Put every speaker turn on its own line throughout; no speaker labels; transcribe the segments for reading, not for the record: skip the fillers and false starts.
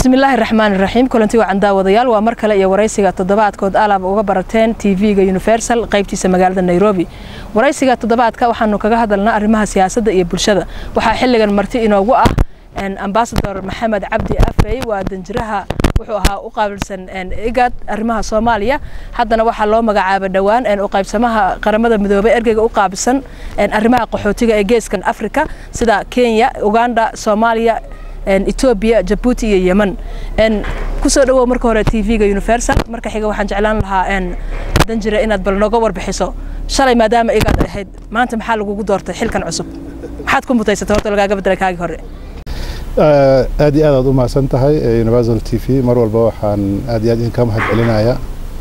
بسم الله الرحمن الرحيم كلنتي وعن داوديال ومركله iyo waraysiga toddobaadkood alaab uga barateen TV-ga Universal qaybtiisa magaalada Nairobi waraysiga toddobaadka waxaanu kaga hadalnaa arrimaha siyaasadda iyo bulshada waxa xilligan marti inoogu ah ambassador Maxamed Cabdi Afey waa danjiraha wuxuu ahaa u qaabilsan IGAD arrimaha Soomaaliya haddana waxa loo magacaabay dhawaan u qaybsamaha qaramada midoobay ergeyga u qaabilsan arrimaha qaxootiga ee geeskan Afrika sida Kenya, Uganda, Soomaaliya Ethiopia, Djibouti iyo Yemen kusoo dhawow marka hore TV-ga Universal marka xiga waxaan jeclaan lahaa danjira inaad bal nooga warbixiso shalay maadaama IGAD ahayd maanta maxaa lagu doortay xilkan cusub maxaad ku mutaysatay horta lagaaga bedelay kaagi hore
aad iyo aad u mahadsan tahay Universal TV mar walba waxaan aad iyo aad idinka mahad celinayaa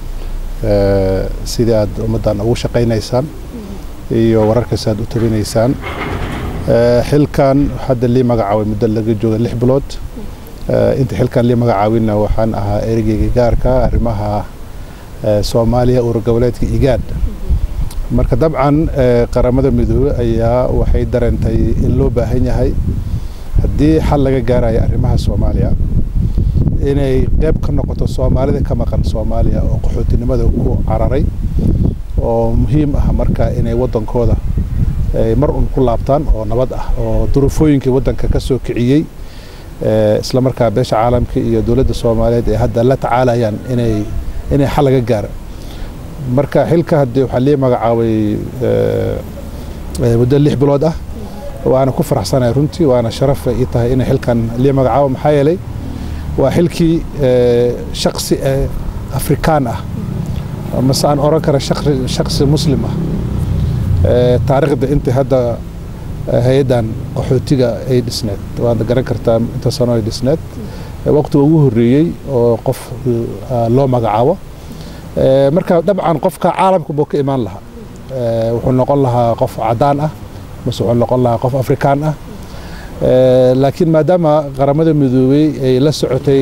sidii aad ummadan ugu shaqaynaysaan iyo wararka aad u tabinaysaan xilkan hadda li magacaaway muddo laga joogo 6 bilood inta xilkan li magacaawina waxaan ahaa ergeyga gaarka arrimaha Soomaaliya oo goboleedka IGAD marka dabcan qaramada midoobay ayaa waxay dareentay in loo baahan yahay haddii xal laga gaarayo arrimaha Soomaaliya inay qayb ka noqoto Soomaalida ka maqan Soomaaliya oo qaxootinimada ku cararay oo muhiim ah marka inay wadankooda mar ku laabtaan oo nabad ah oo duruufooyinka wadanka ka soo kiciyay isla markaa beesha caalamka iyo dawladda Soomaaliyeed ee hadda la tacaalayaan inay xal laga gaaro marka xilka hadii waxa la magacaabay muddo 6 bilood ah waana ku faraxsanahay runtii waana sharaf ay tahay in xilkan la magacaabo maxaa yeelay waa xilkii shakhsi Afrikaan ah ama saan oran kara shakhsi muslim ah taariikhda inta hadda hay'adan qaxootiga ay dhisneed waad garan kartaa inta sano ay dhisneed waqti ugu horeeyay oo qof loo magacaabo marka dabcan qofka caalamka buu ka imaan lahaa wuxuu noqon lahaa qof cadaan ah مسؤول نقولها قف أفريقيان لكن ما دام قرامة مذوبي لا سعتي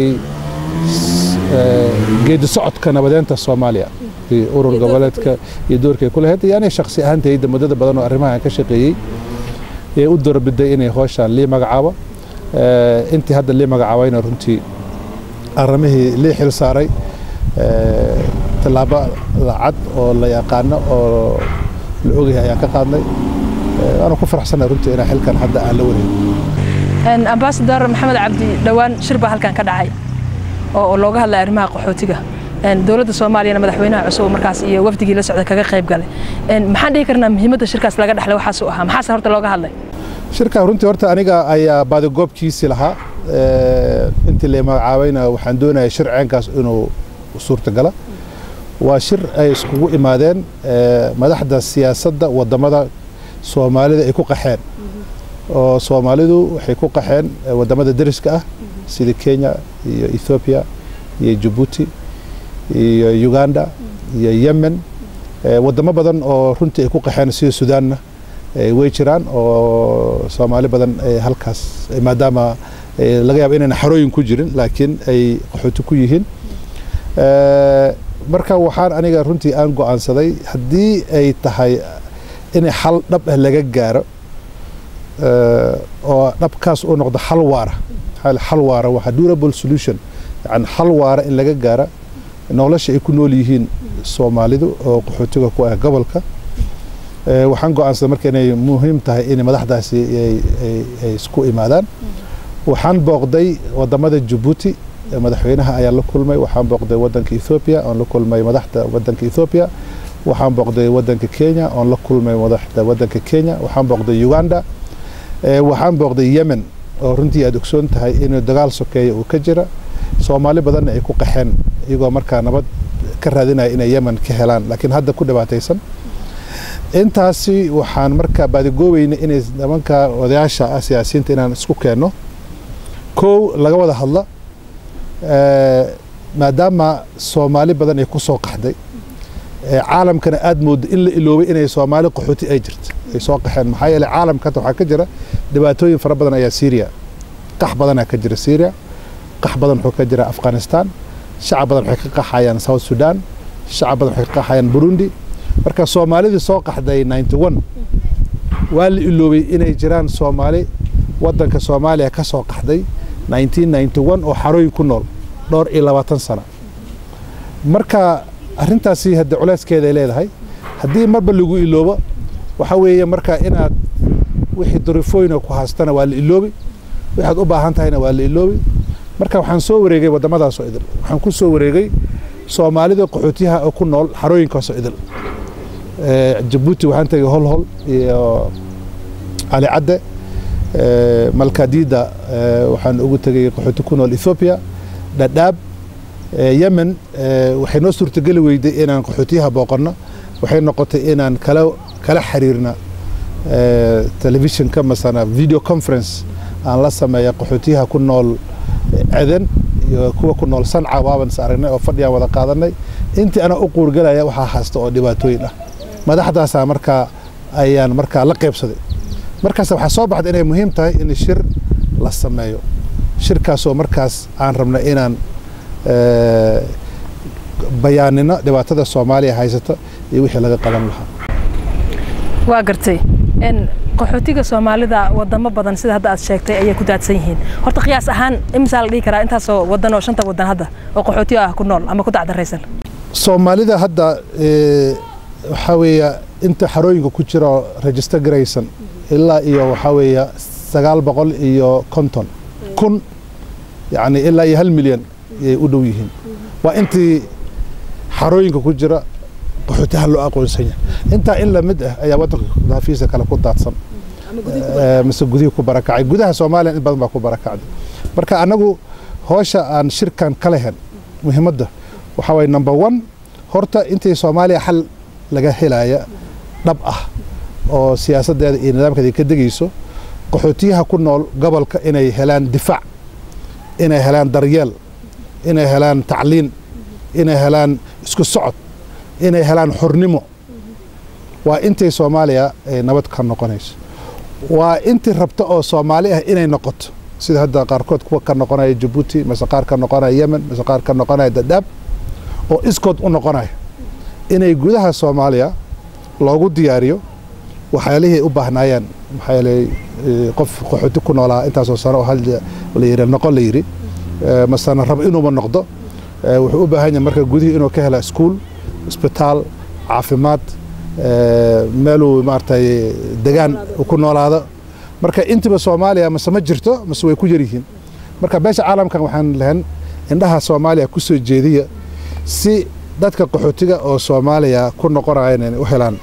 جيد سعت كان بدأت الصوماليا في أورو الجبلات يدور كل هذا يعني شخصي أنت يد مدة بدنه أرمها كشقي يقدر بدأ إني خوش لي مجعوة أنت هذا اللي مجعوين رنتي أرمه لي حل صاري تلعب العد ولا يقانا أو الأوجه يقانا أنا كفر حسن رنتي أنا حلكان حدا على وري.
ambassador محمد عبدي دوان شربه هالكان كدعي أو لوجها اللي أرمها قحوتيجا. دولة الصومالية أنا مدحوينها عصو مركز إيه وفدي جلسة على كذا قيب قال. محد يكرنا مهمة الشركة سلاجة حلوة حاسوها محاسة هرت لوجها اللي.
شركة رنتي هرت أنا جا أي بعد جوب كيس لها أنت اللي ما عاوينا وحندونا شرع عنكاس إنه صورة جلا. وشر أي سكو إمادين مدحدا السياسة والضمادة Soomaalida ay ku qaxeen oo Soomaalidu waxay ku qaxeen wadamada dariska ah sida Kenya iyo Ethiopia iyo Djibouti iyo Uganda iyo Yemen wadamo badan oo runtii ay ku qaxeen sida Sudan way jiraan oo Soomaali badan halkaas maadaama laga yaabo inay xarooyin ku jirin laakiin ay qaxooti ku yihiin marka waxaan aniga runtii aan go'aansaday hadii ay tahay إن حل دب لجا جارة أو دب كاس أو نقد حل وارة حل وارة وحدورable solution عن حل وارة إن لجا جارة إنه لا شيء يكونوا ليهين الصوماليدو أو قحوتيجا كوا قبلك وحنقو عن سمر كان مهم تهي إن مدحدا سكو إمادان وحن بقضي ودمد جيبوتي مدحوينها أيال كل ما وحن بقضي ودنك إثيوبيا أو كل ما مدحدا ودنك إثيوبيا waxaan boqday wadanka Kenya oo la kulmay madaxda wadanka Kenya waxaan boqday Uganda waxaan boqday Yemen oo runtii aad ogsoon tahay inuu dagaal sokeeyo oo ka jira Soomaali badan ay ku qaxeen iyagoo markaa nabad ka raadinaya inay Yemen ka helaan laakiin hadda ku dhibaataysan intaasi waxaan markaa baadigoobeyna inay nimanka odayaasha siyaasiyiinta inaan isku keenno koow laga wada hadla maadaama Soomaali badan ay ku soo qaxday عالم كان أدمود إلا إنه الصومالي قحوتي أجرت يسوق حين محايل عالم كتب حكجرة دباتوين فربنا يا سوريا قح بدنا كجرة سوريا قح بدنا حكجرة أفغانستان شعب بدنا حقيقة حيان ساوث السودان شعب بدنا حقيقة حيان بوروندي مركز الصومالي يسوق حدا 91 واللي إنه جيران صومالي ودن كصوماليا كسوق حدي 1991 oo xarooyin ku nool dhowr iyo 20 sano marka arrintaasi hadda culeyskeeda ay leedahay haddii marba lagu iloobo waxa weeye marka inaad wixii durifooyin ku haastana waa la iloobi waxaad u baahan tahayna waa la iloobi marka waxaan soo wareegay wadamadaas oo idil waxaan ku soo wareegay Soomaalida qaxootiyaha oo ku nool xarooyinkaas oo idil Djibouti waxaan tagay Holhol iyo Ali Cadde Malkadida waxaan ugu tagay qaxooti ku nool Ethiopia Dadaab Yemen waxay noo suurtagali weyday inaan qaxootiyaha booqano waxay noqotay inaan kala xiriirna telefishinka masana video conference aan la sameeyo qaxootiyaha ku nool Aden iyo kuwa ku nool Sanca waaban saarnay oo fadhiyaan wada qaadanay intii ana u quurgalaya waxa haasta oo dhibaatooyin ah madaxdaas marka ayaan marka la qaybsaday markaas waxa soo baxday inay muhiim tahay in shir la sameeyo shirkaas oo markaas aan rabnay inaan bayaanina dhibaatada Soomaaliya haysata iyo wixii laga qaban lahaa
waa gartay in qaxootiga Soomaalida wadamo badan sida hadda aad sheegtay ay ku daadsan yihiin horta qiyaas ahaan imisa la dhigi karaa intaas oo wadan oo shanta wadan hadda oo qaxooti ah ku nool ama ku dacdareysan
Soomaalida hadda waxa weeye inta xarooyinka ku jira register garaysan ilaa iyo waxa weeye 950 kun yani ilaa iyo 1 milyan ay u dhow yihiin waa intii xarooyinka ku jira qaxootiyaha loo aqoonsan yahay inta in la mid ah ayaa wadanka daafiisa kala ku daadsan mise gudihi ku barakacay gudaha Soomaaliya in badan baa ku barakacday marka anagu hawsha aan shirkan kala hen muhiimadda waxa way number 1 horta intii Soomaaliya xal laga helaya dhab ah oo siyaasadeeda iyo nidaamkeeda ka dagayso qaxootiyaha ku nool gobolka inay helaan difaac inay helaan daryeel inay helaan tacliin inay helaan isku socod inay helaan xornimo waa intii Soomaaliya ay nabad ka noqonayso waa intii rabta oo Soomaali ah inay noqoto sida hadda qaarkood kuwa ka noqonaya Djibouti mise qaar ka noqonaya Yemen mise qaar ka noqonaya Dadaab oo iskood u noqonaya inay gudaha Soomaaliya loogu diyaariyo waxyaalihii u baahnayeen maxay qof qaxooti ku noolaa intaas oo sano hal la yiri noqon la yiri masana rab inuu ma noqdo wuxuu u baahan yahay marka gudihi inuu ka helo iskuul isbitaal caafimaad meelu maartay degaan ku noolaado marka intiba Soomaaliya ma jirto ma way ku yarihiin marka beesha caalamkan waxaan lahayn indhaha Soomaaliya ku soo jeediya si dadka qaxootiga oo Soomaaliya ku noqonayeen inay u helaan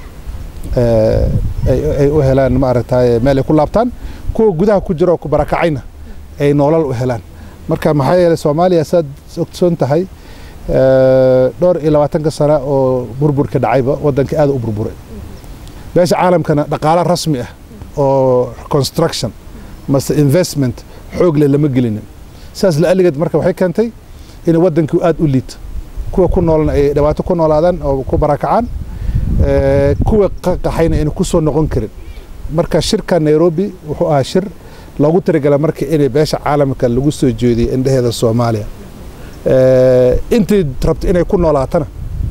ay u helaan maartay meel ay ku laabtaan kuwa gudaha ku jira oo ku barakacayna ay nolol u helaan marka maxay yeelay Soomaaliya sad ogsoon tahay dhowr iyo 20 sano oo burburka dhacayba wadanka aad u burburay beesha caalamkana dhaqaale rasmi ah oo construction mas investment xoog leh lama gelinin saas la aligad marka waxay keentay in wadanku aad u liito kuwa ku noolna ay dhawaato ku noolaadaan oo ku barakacaan kuwa qaxayna in ku soo noqon karin marka shirka Nairobi wuxuu ahaa shir loogu talagalay marka in beesha caalamka lagu soo jeediyo indhaheeda Soomaaliya intii rabto inay ku noolaatana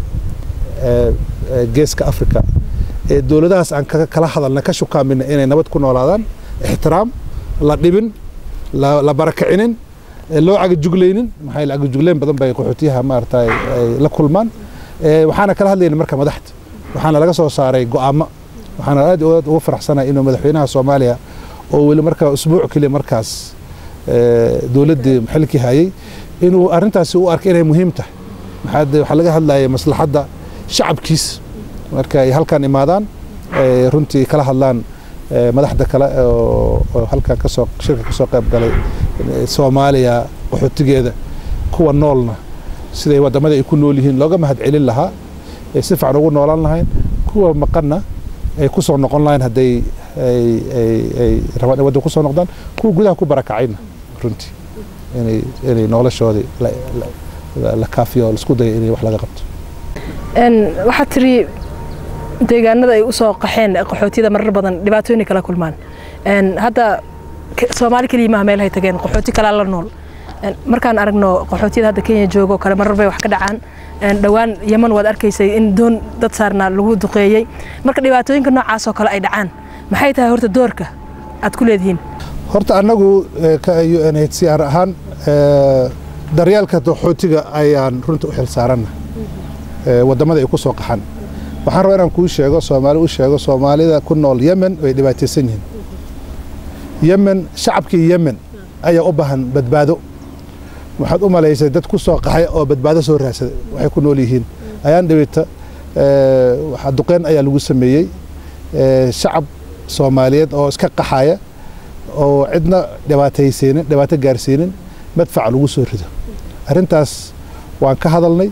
geeska Afrika dawladahaas aan kala hadalna ka shukaamina inay nabad ku noolaadaan ixtiraam la dhibin la barakacinin loo cagajuglaynin maxay la cagajuglayn badan bay qaxootiyaha maartay la kulmaan waxaana kala hadlaynaa marka madaxda waxaana laga soo saaray go'aamo waxaana aad ugu faraxsanahay inuu madaxweynaha Soomaaliya oo wali marka usbuuc kale markaas dawladda maxalkii hayay inuu arintaasi u arkay inay muhiim tahay waxa laga hadlayay maslaxadda shacabkiis marka ay halkan imaadaan runtii kala hadlaan madaxda kale oo halkan ka soo shirka ka soo qayb galay Soomaaliya qaxootigeeda kuwa noolna siday wadamada ay ku nool yihiin looga mahad celin lahaa si fiican ugu noolaan lahayn kuwa maqanna ay ku soo noqon lahayn haday ay rabaan wadada ku soo noqdaan kuwa gudaha ku barakacayna runtii inay noloshoodii la kaafiyo isku day inay wax laga qabto
waxa tiri deegaanada ay u soo qaxeen qaxootida marar badan dhibaatooyin kala kulmaan hadda Soomaali kaliya ma meel hay tageen qaxooti kala la nool markaan aragno qaxootida hadda Kenya joogo kale marar bay wax ka dhacaan dhawaan Yemen wad arkaysay in doon dad saarna lagu duqeeyay marka dhibaatooyinka noocaas oo kale ay dhacaan maxay tahay horta doorka aad ku leedihiin
horta anagu ka UNHCR ahaan daryaalka qaxootiga ayaan runta u xil saarana wadamada ay ku soo qaxan waxaan rabaa inaan kuu sheego Soomaali u sheego Soomaalida ku nool Yemen way dhibaataysan yihiin Yemen shacabkii Yemen ayaa u baahan badbaado waxaad u maleysay dad ku soo qaxay oo badbaado soo raadsaday waxay ku nool yihiin ayaan dhaweyta waxa duqeen ayaa lagu sameeyay shacab Soomaaliyeed oo iska qaxaya oo cidna dhibaato gaarsiinin madfac lagu soo rido arintaas waan ka hadalnay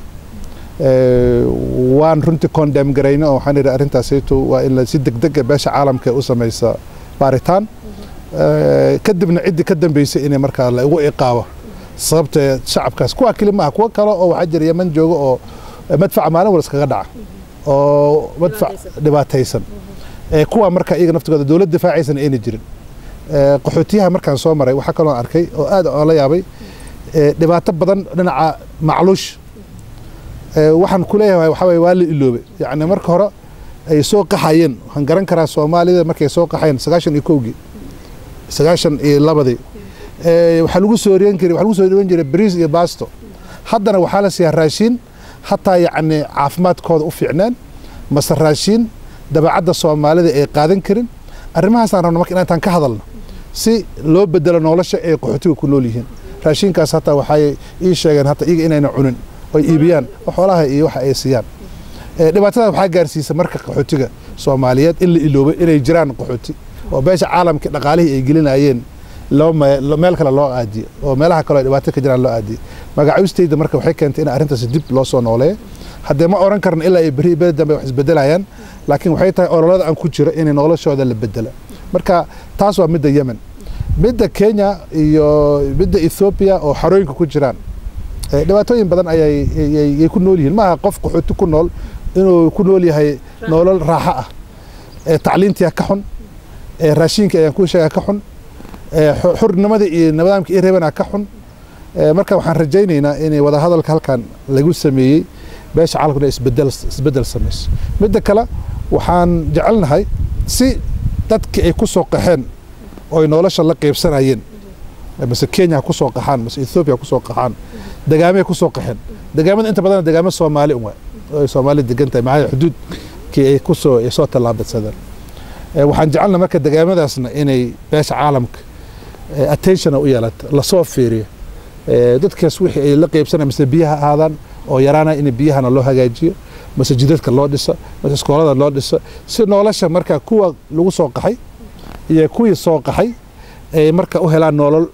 waan runtii condemn gareynay oo waxaan iri arintaas waa in la si degdeg ah beesha caalamka u sameeysa baaritaan kadibna cid ka dambeysay inay markaa la ugu iqaabo sababta shacabkaas kuwa kaliya kuwa kale oo waxa jira Yemen jooga oo madfac maalin wal iskaga dhaca oo madfac dhibaataysan kuwa marka iyaga naftooda dawladda difaacaysan ayna jirin qaxootiyaha markaan soo maray waxa kale oo arkay oo aad oo la yaabay dhibaato badan dhinaca macluush waxaan ku leeyahay waxa way waa la iloobay yaani marka hore ay soo qaxayeen waxaan garan karaa Soomaalida markay soo qaxayeen 92 waxa lagu soo riyan jiray bariis iyo baasto haddana waxa la siyaa raashin hatta yaani caafimaadkooda u fiicnaan mase raashin dabacada Soomaalida ay qaadan karin arrimahaas aan rabno marka inaan ka hadalno si loo bedelo nolosha ay qaxootiga ku nool yihiin raashinkaas hatta waxay ii sheegeen hatta iyaga inayna cunin oo iibiyaan xoolaha iyo waxa ay siiyaan dhibaatada waxa gaarsiisa marka qaxootiga Soomaaliyeed in la iloobay inay jiraan qaxooti oo beesha caalamka dhaqaalihi ay gelinayeen meel kale loo aadiyo oo meelaha kale dhibaato ka jiraan loo aadiyo magacaystayda marka waxay keentay in arintaas dib loo soo nooleeyo haddii ma oran karno ilaa ay bari dambe wax isbedelayaan laakiin waxay tahay ololada aan ku jiro in noloshooda la bedelo marka taas waa midda Yemen midda Kenya iyo midda Ethiopia oo xarooyinka ku jiraan dhibaatooyin badan ayay ku nool yihiin ma qof qaxooti ku nool inuu ku nool yahay nolol raaxo ah tacliintiya ka xun raashinka ayaan ku sheegay ka xun xornimada iyo nidaamka ay reebana ka xun marka waxaan rajaynaynaa in wada hadalka halkan lagu sameeyay beesha caalamka isbedel sameys midda kale waxaan jecelnahay si dadka ay ku soo qaxeen oo nolosha la qaybsanayeen مثل كينيا كسوق قحان مثل إثيوبيا كسوق قحان دجامة كسوق قحان دجامة أنت بدنا دجامة صومالي صومالي دجنت معي حدود كي كسو يصوت اللعبة صدر وحنجعلنا مركز دجامة ده أصلا إني باش عالمك attention أو يالت لصوف فيري دت كسوح لقي بسنة مثل بيها هذا أو يرانا إن بيها أنا الله هجاجي مثل جدتك الله دسا مثل سكولة الله دسا سنة ولا شيء مركز كوا لو سوق حي يكوي سوق حي مركز أهلا نولل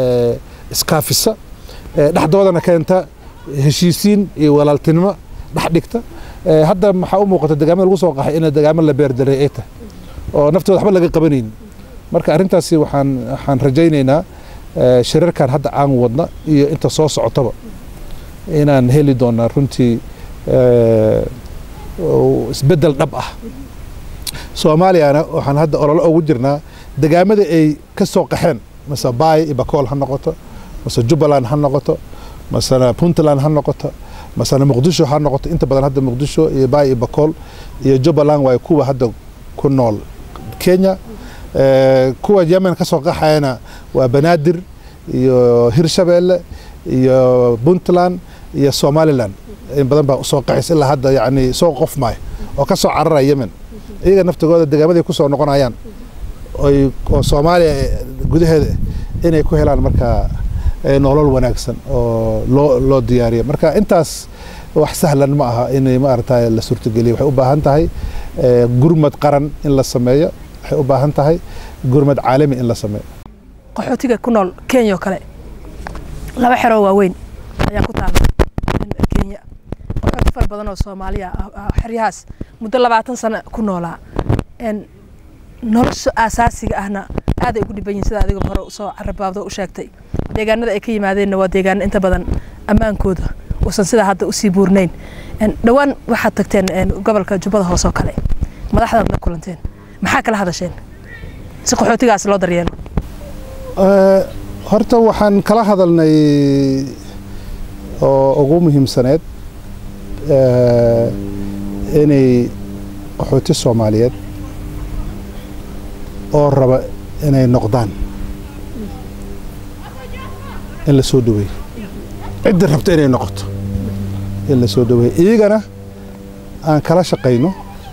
iskaafisa dhaxdoodana keenta heshiisiin iyo walaaltinimo dhaxdhigta hadda waxa u muuqata deegaamada lagu soo qaxay in deegaamada la beer daray ay tahay oo naftooda waxba laga qabanaynin marka arintaasi waxaan rajaynaynaa shirarkan hadda aan wadna iyo inta soo socotaba inaan heli doonaa runtii isbedel dhab ah Soomaaliyana waxaan hadda olole ugu jirnaa deegaamada ay ka soo qaxeen مثلا باي بكول هنقطة مثلا جبلان هنقطة مثلا بونتلان هنقطة مثلا مقدشو هنقطة أنت بدل هذا مقدشو باي بكول جبلان ويكوبا هذا كنول كينيا كوا اليمن كسوق حينا وبنادر هيرشابيل بونتلان سوماليلاند بدل بسوق عيس إلا هذا يعني سوق قف ماي وكسوق عرّا اليمن إيه نفط جودة الدجاجة دي كسوق نقون عيان oo Soomaaliya gudaheeda inay ku helaan marka nolol wanaagsan oo loo diyaariyo marka intaas wax sahlan ma aha in ma aragtay la suurtageliyo waxay u baahan tahay gurmad qaran in la sameeyo waxay u baahan tahay gurmad caalami in la sameeyo
qaxootiga ku nool Kenya kale laba xero waaweyn ayaa ku taal Kenya qaxooti far badan oo Soomaaliya xiriyaas muddo 20 sano ku noolaa nolosha asaasiga ahna aad ay ugu dhiban sida adiga hore soo carabado u sheegtay deegaanada ay ka yimaadeen waa deegaan inta badan amaankooda wasan sida hadda u sii buurnayn dhawaan waxaad tagteen gobolka Jubbada Hoose oo kale madaxda la kulanteen maxaa kala hadasheen si qaxootigaas loo daryeelo
horta waxaan kala hadalnay oo ugu muhiimsaneed inay qaxooti Soomaaliyeed oo raba inay noqdaan in la soo dhaweeyo cidda rabta inay noqoto in la soo dhaweeyo iyagana aan kala shaqayno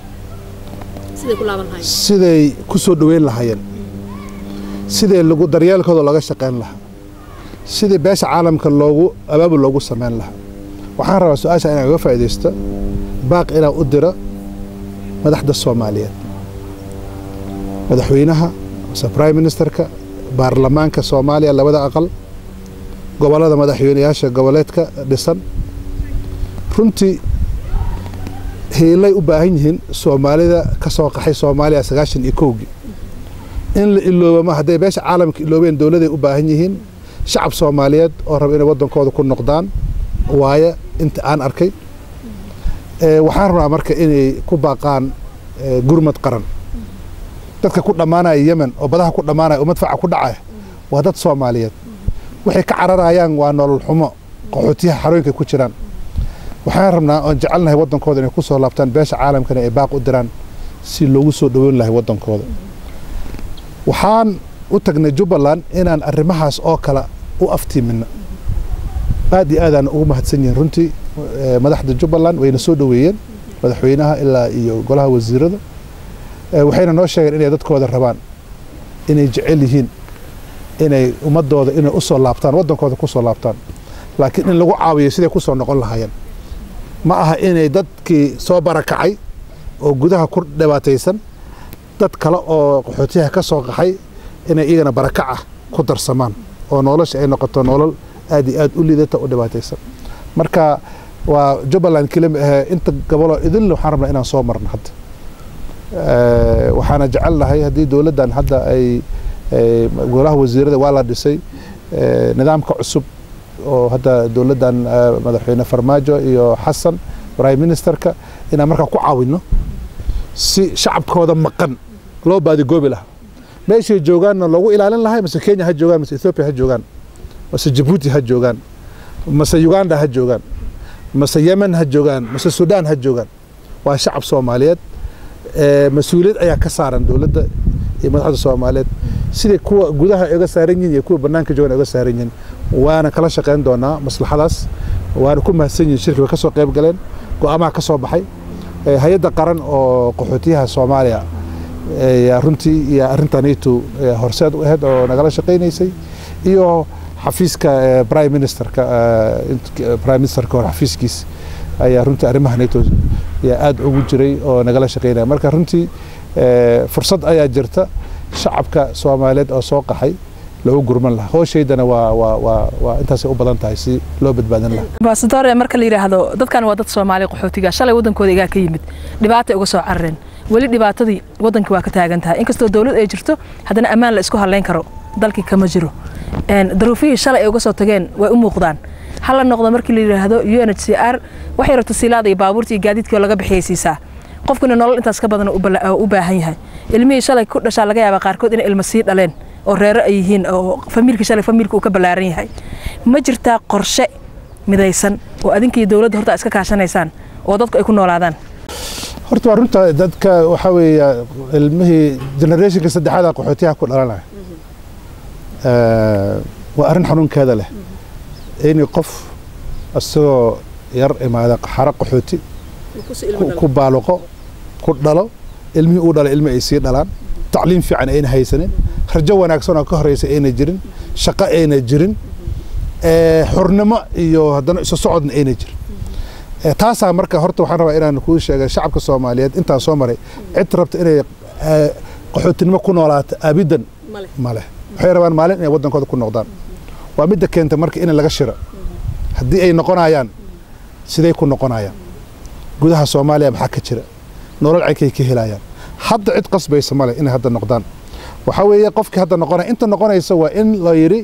siday ku soo dhaweyn lahaayeen siday lagu daryeelkooda laga shaqayn lahaa sidii beesha caalamka loogu abaabul loogu samayn lahaa waxaan rabaa su'aasha inaan uga faa'iidaysto baaq inaan u diro madaxda Soomaaliyeed madaxweynaha prime ministerka baarlamaanka Soomaaliya labada aqal gobolada madaxweynayaasha goboleedka dhisan runtii heelay u baahan yihiin Soomaalida ka soo qaxay Soomaaliya 91 in la iloobo ma haday beesha caalamka iloobeen dawladda u baahan yihiin shacab Soomaaliyeed oo rab inay wadankooda ku noqdaan waaya inta aan arkay waxaan rabaa marka inay ku baaqaan gurmad qaran dadka ku dhamaanaya Yemen oo badaha ku dhamaanaya madfaca ku dhacay waa dad Soomaaliyeed waxay ka cararayaan waa nolol xumo qaxootiga xarooyinka ku jiraan waxaan rabnaa oo jecelnahay wadankooda inay ku soo laabtaan beesha caalamkana ay baaq u diraan si loogu soo dhaweyn lahay wadankooda waxaan u tagnay Jubbaland inaan arrimahaas oo kala u aftiimina aad iyo aad aan ugu mahadsan yihiin runtii madaxda Jubbaland wayna soo dhaweeyeen madaxweynaha ilaa iyo golaha wasiirada waxayna noo sheegeen inay dadkooda rabaan inay jecel yihiin inay ummadooda inay u soo laabtaan wadankooda ku soo laabtaan laakiin in lagu caawiyo sidii ku soo noqon lahaayeen ma aha inay dadkii soo barakacay oo gudaha ku dhibaataysan dad kale oo qaxootiyaha ka soo qaxay inay iyagana barakaca ku darsamaan oo nolosha ay noqoto nolol aad iyo aad u liidata u dhibaataysan marka waa Jubbaland inta gobolo idin waxaan rabnaa inaan soo marno hadda waxaana jecelnahay haddii dawladdan hadda ay golaha wasiirada waa la dhisay nidaamka cusub oo hadda dawladdan madaxweyne Farmaajo iyo Xasan prime ministerka inaan markaa ku caawino si shacabkooda maqan loo baadi goobi lahaa meeshay joogaanna loogu ilaalin lahaa mise Kenya ha joogaan mise Ethiopia ha joogaan mise Djibouti ha joogaan mise Uganda ha joogaan mise Yemen ha joogaan mise Sudan ha joogaan waa shacab Soomaaliyeed mas'uuliyad ayaa ka saaran dawladda iyo madaxda Soomaaliyeed sidii kuwa gudaha uga saaran yihiin iyo kuwa banaanka joogan uga saaran yihiin waana kala shaqeyn doonaa maslaxadaas waana ku mahadsan yihiin shirkiga ka soo qayb galeen go'aamaha ka soo baxay hay'adda qaran oo qaxootiyaha Soomaaliya runtii iyo arrintanaytu horseed u ahayd oo nagala shaqeynaysay iyo xafiiska prime ministerka xafiiskiis ayaa runtii arrimahanaytu aad ugu jiray oo nagala shaqeynaya marka runtii fursad ayaa jirta shacabka Soomaaliyeed oo soo qaxay lagu gurman lahaa hooshaydan waa intaas u badan tahay si loo badbaadin lahaa
ambassador marka la yiraahdo dadkan waa dad Soomaali qaxootiga shalay wadankooda iga ka yimid dhibaato uga soo carreen wali dhibaatadii wadanka waa ka taagan tahay inkastoo dawlad ay jirto haddana amaan la isku haleyn karo dalkii kama jiro daruufihii shalay ay uga soo tageen way u muuqdaan hal noqdo markii la yiraahdo UNHCR waxay rabto silaada iyo baabuurta iyo gaadiidka laga bixiyaysiisa qofkuna nolol intaas ka badan u baahan yahay ilmihii shalay ku dhashaa laga yaabaa qaarkood in ilmo sii dhaleen oo reero ay yihiin oo familka shalay familka uu ka balaaran yahay ma jirtaa qorshe midaysan oo adinkii dawladda horta iska kaashanaysaan oo dadku ay ku noolaadaan
horta waa runta dadka waxa weeye ilmihii generationka saddexaad qaxootiyaha ku dhalanaya waa arrin xanuunkeeda leh in qof asagoo yar imaada xara qaxooti ku baaluqo ku dhalo ilmihii uu dhalay ilmi ay sii dhalaan tacliim fiican ayna haysanin rajo wanaagsan oo ka horeysa ayna jirin shaqo ayna jirin xornimo iyo haddana isu socodna ayna jirin taasaa marka horta waxaan rabaa inaan kuu sheego shacabka Soomaaliyeed intaan soo maray cid rabta inay qaxootinimo ku noolaato abidan male waxay rabaan maalin inay wadankooda ku noqdaan waa midda keenta marka in laga shiro haddii ay noqonayaan siday ku noqonayaan gudaha Soomaaliya maxaa ka jira nolol ay ka helayaan hadda cid qasbaysa male inay hadda noqdaan waxa weeye qofkii hadda noqonaya inta noqonaysa waa in la yiri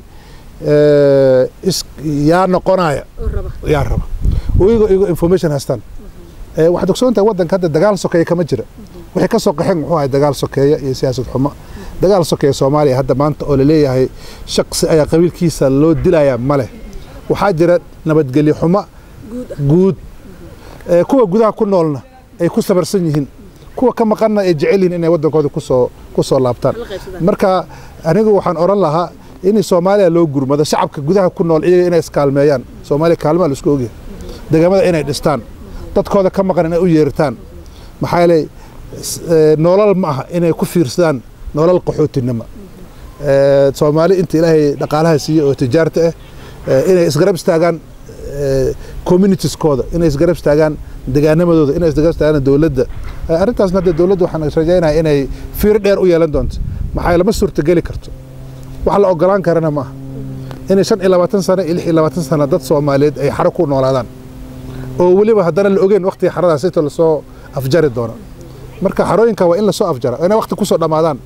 yaa noqonaya yaa raba iyago information haystaan waxaad ogsoontahay wadanka hadda dagaal sokeeye kama jira wixii ka soo qaxeen muxuu ahay dagaal sokeeye iyo siyaasad xumo dagaal sokeeye Soomaaliya hadda maanta oo la leeyahay shaqsi ayaa qabiilkiisa loo dilayaa male waxaa jira nabadgelyo xumo guud kuwa gudaha ku noolna ay ku sabarsan yihiin kuwa ka maqanna ay jecel yihiin inay wadankooda ku soo laabtaan marka anigu waxaan oran lahaa إن الصومالية لو جرم هذا شعب كجودها كنا الإيه إن إسكالميان صومالي كالما لسكوجي دجمة إن إدستان تدخل كم مكان إنه يرتان محايلة نولال معها إنه كفيرستان نولال قحوت النما صومالي أنت إلهي نقالها سي وتجارته إنه إسقرب استاجان communities كذا إنه إسقرب استاجان دجانا مدود إنه إسقرب استاجان الدولة أرنتاز نادي الدولة وحنا رجعنا إنه فير دير ويالندونت محايلة بس صورة جالي كرتو وحلا أقران كرنا معه إن شن إلى 20 سنة إلى 20 سنة ضد صوماليد أي حركوا نولادان وولي بهدنا الأوجين وقت حرادة سيت ولا صو أفجر الدورة مركا حروين كوا إلا صو أفجر أنا وقت كوسو رمضان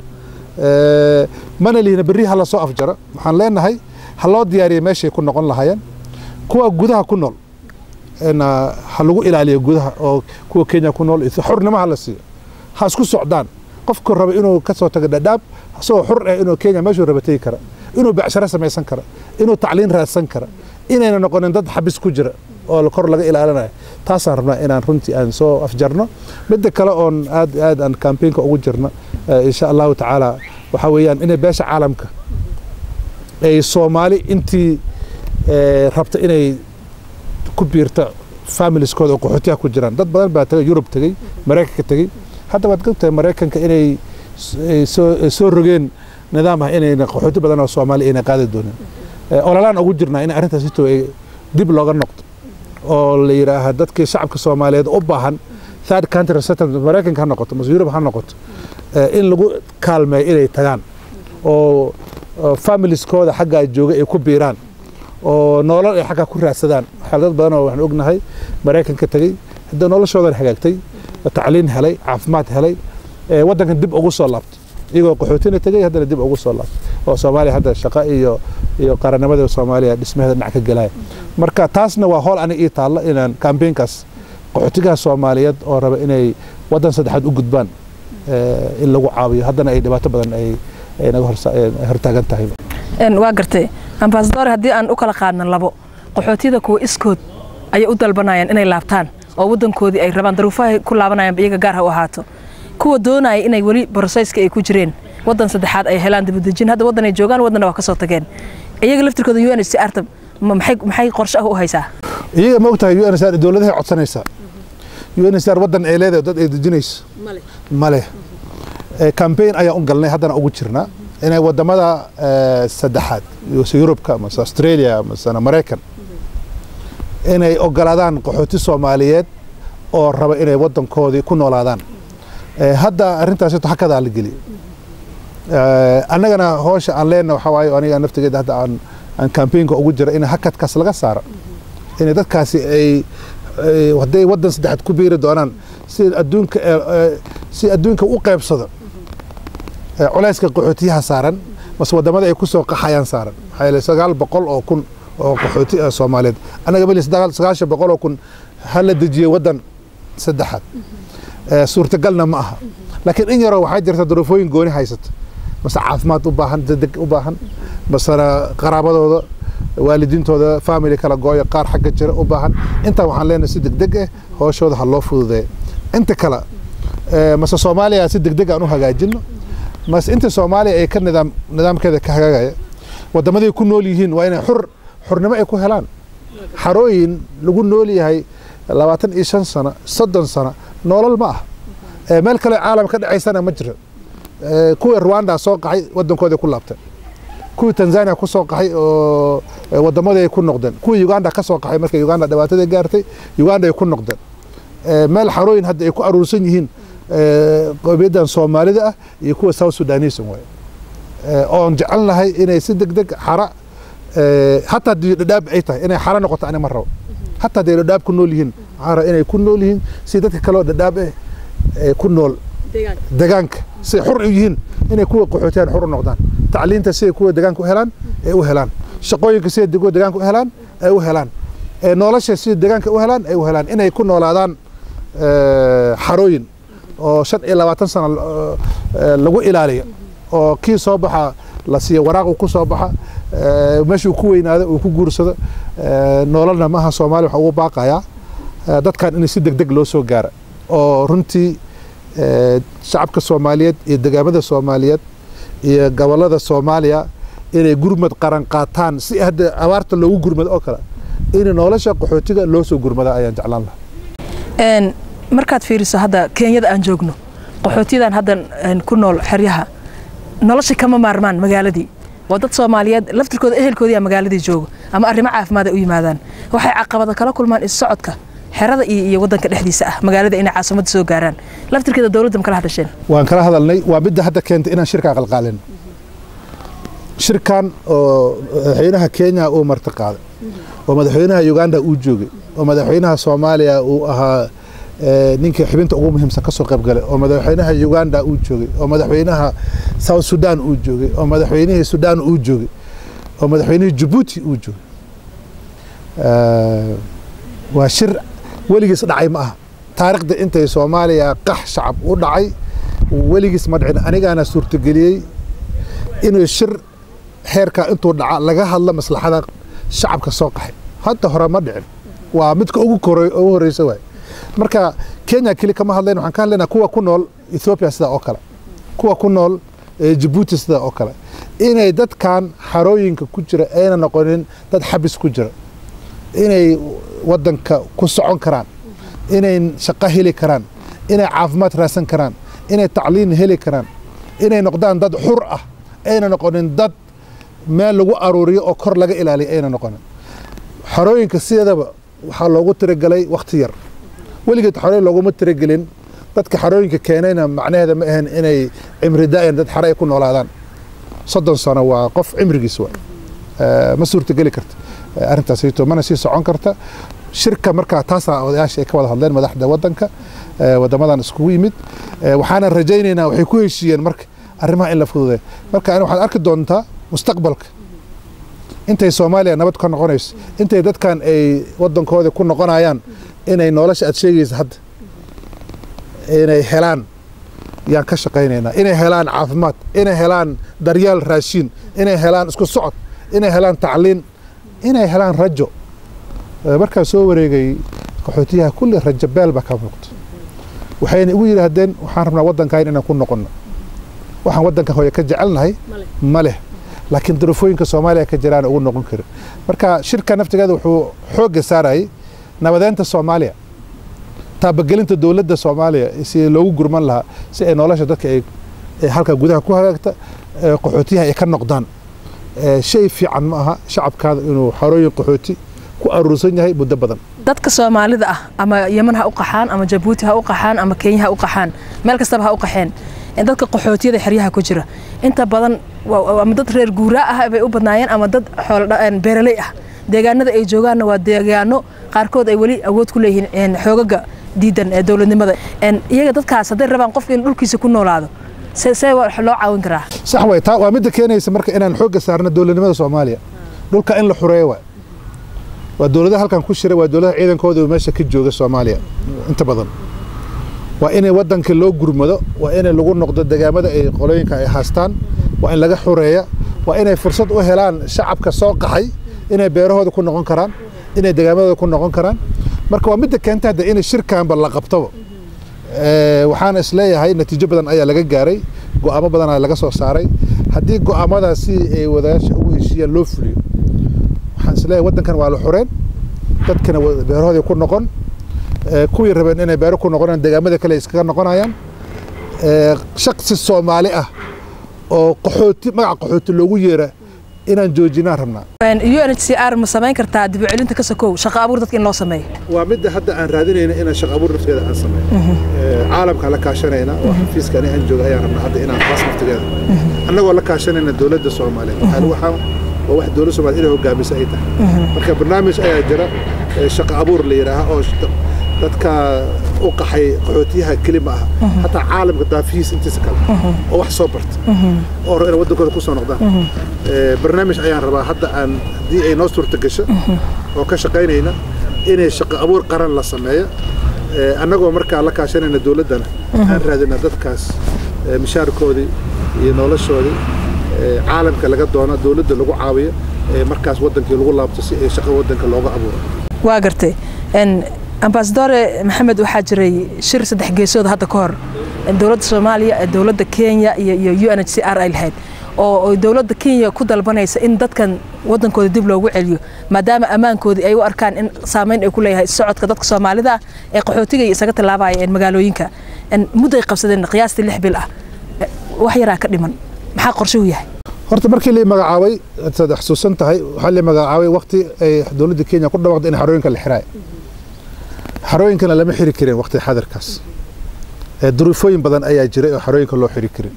من اللي نبري هلا صو أفجر محن لنا هاي هلا دياري ماشي كنا قلنا هايان كوا جودها كنول إن حلو إلى عليه جودها أو كوا كينيا كنول حرنا ما هلا سي هاسكو سعدان قف كرب إنه كسر تجداب سو حر إنه كينيا ماشي ربتي كرا إنه بعشرة سمع سنكرة إنه تعلين رأس سنكرة إننا نقول ضد حبس كجرة أو القر لقى إلى لنا تصارنا إن رنتي أن سو أفجرنا بدك كلا أن آد أن كامبين كأوجرنا إن شاء الله تعالى وحويان إن باش عالمك أي صومالي أنتي ربط إني كبيرة فاميلي سكود أو قحطيها كجران ضد بدل بتجي يوروب تجي أمريكا تجي حتى بعد قلت أمريكا كإني سورجين نظامها إني قحطي بدنا الصومالي إني قاعد الدنيا أولان أوجرنا إن أرنت سيتو دب لغة نقط أو اللي يراه دتك شعب الصومالي أباهن ثاد كانت رسالة أمريكا كان نقط مصيره بحال نقط إن لقوا كلمة إلى تجان أو فاميلي سكود حاجة الجوجة يكون بيران أو نولر حاجة كل رسالة حالات بدنا وإحنا قلنا هاي أمريكا كتجي هذا نولر شو هذا الحاجة كتجي تعلين هلي عفمات هلي ودك ندب أقصى اللبط يقول قحوتين تجي هذا ندب أقصى اللبط أو صومالي هذا الشقاء iyo qaranimada Soomaaliya dhismaheeda dhinac ka galay marka taasna waa hool aan ii taalo inaan campaignkaas qaxootiga Soomaaliyeed oo raba inay wadan saddexaad u gudbaan in lagu caawiyo haddana ay dhibaato badan ay naga hortaagan tahay
waa gartay ambassador haddii aan u kala qaadno labo qaxootida kuwa iskood ay u dalbanayaan inay laabtaan oo wadankoodii ay rabaan daruufaha ku laabanayaan iyaga gaar ah u ahaato kuwa doonaya inay wali processka ay ku jireen wadan saddexaad ay helaan dibadejin hadda wadan ay joogaan wadanna waa ka soo tageen iyaga laftirkooda UNHCR maxay qorshe ah u haysaa
iyaga ma ogtahay UNHCR dawladaha codsanaysa UNHCR wadan ay leedahay dad ay dejinayso male campaign ayaa u galnay haddana ugu jirnaa inay wadamada saddexaad Yurubka ama Australia ama Mareykan inay ogolaadaan qaxooti Soomaaliyeed oo raba inay wadankoodii ku noolaadaan hadda arrintaas inta hakada la geliyo annagana hoosha aan leenahay waxa waaye aniga naftigeeda hadda aan campaignka ugu jira in hakadkaas laga saaro in dadkaasi ay waday wadan saddexaad ku biiri doonaan si adduunka u qaybsado culayska qaxootiyaha saaran mas wadamada ay ku soo qaxayaan saaran waxay 900 oo kun oo qaxooti Soomaaliyeed anaga bali 900 oo kun hal dejiye wadan saddexaad suurtagalna ma aha laakiin in yaro waxay jirta duruufooyin gooni haysato بس عافمات وباهن دق وباهن بس أنا قرابة والدينتودا فاميلي كلا جويا قار حق الجرا وباهن أنت وحن لنا سيدك دقة هو شو ده هاللوفو ذا أنت كلا بس الصومالية سيدك دقة أنو هجاجلنا بس أنت الصومالية أي كان نظام كذا كهجاية ودمده يكون نوليهن وين حر نما يكون هلان حروين لقول نولي هاي لواتن إيشان سنة صدّن سنة نول الماء ملك العالم كده عيسنا مجرى كوي رواندا سوقعي ودنكودا كل لابتن كوي تنزانيا كو سوقعي ودمودا يكون نقدن كوي يوغندا كسوقعي marka يوغندا dhawaatada gaartay يوغندا يكون نقدن meel xarooyin hadda ay ku aruursan yihiin qowmiyadan Soomaalida ah iyo kuwa South Sudanese way oo jecelnahay inay si degdeg xara hatta dhadhaab ay tahay inay xara noqoto ani marro hatta dhadhaab ku nool yihiin xara inay ku nool yihiin si dadka kale dhadhaab ku nool deegaanka si xor yihiin inay kuwa qaxootiyan xor noqdaan tacliinta si kuwa deegaanka u helaan ay u helaan shaqooyinka si kuwa deegaanka u helaan ay u helaan nolosha si deegaanka u helaan ay u helaan inay ku noolaadaan xarooyin oo 25 sano lagu ilaaliyo oo kii soo baxa la siiyo waraaq ku soo baxa meeshuu ku weynaado uu ku guursado nololna maaha Soomaali waxa uu baaqaya dadkan in si degdeg loo soo gaaro oo runtii shacabka Soomaaliyeed iyo deegaamada Soomaaliyeed iyo gobolada Soomaaliya inay gurmad qaran qaataan si hadda abaarta loogu gurmado oo kale in nolosha qaxootiga loo soo gurmada ayaan jeclaan lahaa
markaad fiiriso hadda Kenya aan joogno qaxootidan hadda ku nool xeryaha nolosha kama maarmaan magaaladii wadad Soomaaliyeed laftirkooda ehelkoodii magaaladii joogo ama arrimo caafimaad ay u yimaadaan waxay caqabado kala kulmaan is socodka xerada iyo wadanka dhexdiisa ah magaalada inay caasimada soo gaaraan laftirkeeda dawladda kala hadasheen
waan kala hadalnay waa midda hadda keentay inaan shirka qalqaalin shirkan oo madaxweynaha Kenya oo martaqaaday oo madaxweynaha Uganda uu joogay oo madaxweynaha Soomaaliya uu ahaa ninka xubinta ugu muhiimsan ka soo qayb galay oo madaxweynaha Uganda uu joogay oo madaxweynaha South Sudan uu joogay oo madaxweynaha Sudan uu joogay oo madaxweynaha Djibouti uu joogay waa shir weligiis dhacay ma aha taariikhda intay Soomaaliya qax shacab u dhacay weligiis ma dhicin anigaana suurtageliyay inuu shir heerka intuu dhaca laga hadla maslaxada shacabka soo qaxay hadda hore ma dhicin waa midka ugu horeysa way marka Kenya kali kama hadleen waxaan ka hadlaynaa kuwa ku nool Ethiopia sida oo kale kuwa ku nool Djibouti sida oo kale inay dadkan xarooyinka ku jira ayna noqonin dad xabis ku jira inay wadanka ku socon karaan inay shaqo heli karaan inay caafimaad raasan karaan inay tacliin heli karaan inay noqdaan dad xur ah ayna noqonin dad meel lagu aruuriyo oo kor laga ilaaliyo ayna noqonin xarooyinka sidaba waxa loogu tiragalay waqti yar weligeed xarooyin looguma tiragelin dadka xarooyinka keenayna macnaheeda ma ahan inay cimri daa'im dad xaray ku noolaadaan 30 sano waa qof cimrigiis waa ma suurtagali karta arintaas ay mana sii socon karta shirka marka taas odayaasha ay ka wada hadleen madaxda wadanka wadamadan isku yimid waxaana rajaynaynaa waxay ku heshiiyeen marka arrimaha in la fududeeyo marka waxaad arki doontaa mustaqbalka intay Soomaaliya nabad ka noqonayso intay dadkan ay wadankooda ku noqonayaan inay nolosha aad sheegayso hadda inay helaan yaan ka shaqaynaynaa inay helaan caafimaad inay helaan daryeel raashin inay helaan isku socod inay helaan tacliin inay helaan rajo marka soo wareegay qaxootiyaha kulli rajo beel ba ka muuqdo waxayna ugu yiraahdeen waxaan rabnaa wadankan inaan ku noqono waxaan wadanka hooyo ka jecelnahay male laakiin darafooyinka Soomaaliya ka jiraan ugu noqon karo marka shirka naftigeeda wuxuu xoog saaray nabadeynta Soomaaliya taabagelinta dawladda Soomaaliya si loogu gurman lahaa si ay nolosha dadka ay halka gudaha ku hagaagta qaxootiyaha ay ka noqdaan shay fiican ma aha shacabkaada inuu xarooyin qaxooti ku aruursan yahay muddo badan
dadka Soomaalida ah ama Yemen ha u qaxaan ama Djibouti ha u qaxaan ama Kenya ha u qaxaan meel kasta ha u qaxeen dadka qaxootiyada xeryaha ku jira inta badan waa dad reer guuraa ah ay u badnaayeen ama dad xoolo beeraley ah deegaanada ay joogaan waa deegaano qaarkood ay wali awood ku leeyihiin xoogaga diidan ee dawladnimada iyaga dadkaas haday rabaan qof in dhulkiisa ku noolaado see wax loo caawin karaa
sax way taa waa mid keenaysa marka inaan xooga saarno dawladnimada Soomaaliya dhulka in la xureeyo waa dawladda halkan ku shiray waa dawladda ciidankooda meesha ka jooga Soomaaliya inta badan waa in wadanka loo gurmado waa in lagu noqdo deegaamada ay qolooyinka ay haastaan waa in laga xureeyo waa inay fursad u helaan shacabka soo qaxay inay beerahooda ku noqon karaan inay deegaamadooda ku noqon karaan marka waa mid keentay in shirkan bal la qabto waxaan isleeyahay natiijo badan ayaa laga gaaray go'aamo badan ayaa laga soo saaray hadii go'aamadaasi ay wadaasha ugu heshiiyaan loo fuliyo waxaan isleeyahay wadankan waa la xureen dadkana beerahooda ku noqon kuwii rabeen inay beero ku noqonaan deegaamada kale iskaga noqonayaan shakhsi Soomaali ah oo qaxooti magac qaxooti loogu yeera inaan joojinaan rabnaa
UNHCR ma samayn kartaa dib u celinta ka sakow shaqo abuur dadka in loo sameeyo
waa mid hadda aan raadinayna inaan shaqo abuur nafteeda aan sameeyo caalamka la kaashanayna oo xafiiskani aan joogo ayaan rabnaa hadda inaan qaas nafteeda annagoo la kaashanayna dawladda Soomaaliya waxaan wax dawladda Soomaaliya inay hogaamiso ay tahay marka barnaamij ayaa jira shaqo abuur la yiraahdo oo dadka u qaxay qaxootiyaha kelima ah hatta caalamka daafiis intiisa kale oo wax soo barta oo in wadankooda ku soo noqdaan barnaamij ayaan rabaa hadda aan hadii ay noo suurta gasho oo ka shaqaynayna inay shaqo abuur qaran la sameeyo annagoo markaa la kaashanayna dawladana aan raadina dadkaas mishaarkoodii iyo noloshoodii caalamka laga doono dawladda lagu caawiyo markaas wadankii lagu laabto si ay shaqo wadanka looga abuuro
waa gartay ambassador Maxamed waxaa jiray shir saddex geesood hadda ka hor dawladda Soomaaliya dawladda Kenya iyo UNHCR ay lahayd oo dawladda Kenya ku dalbanaysa in dadkan wadankooda dib loogu celiyo maadaama amaankoodii ay u arkaan in saameyn ay ku leeyahay socodka dadka Soomaalida ee qaxootiga isaga talaabayeen magaalooyinka in muddo qabsadeen qiyaastii 6 bil ah wax yara ka dhiman maxaa qorshe u yahay
horta markii la magacaabay sad xasuusan tahay waxa la magacaabay waqti ay dawladda Kenya ku dhawaaqday in xarooyinka la xiray xarooyinkana lama xiri karin waqti xadarkaas duruufooyin badan ayaa jiray oo xarooyinka loo xiri karin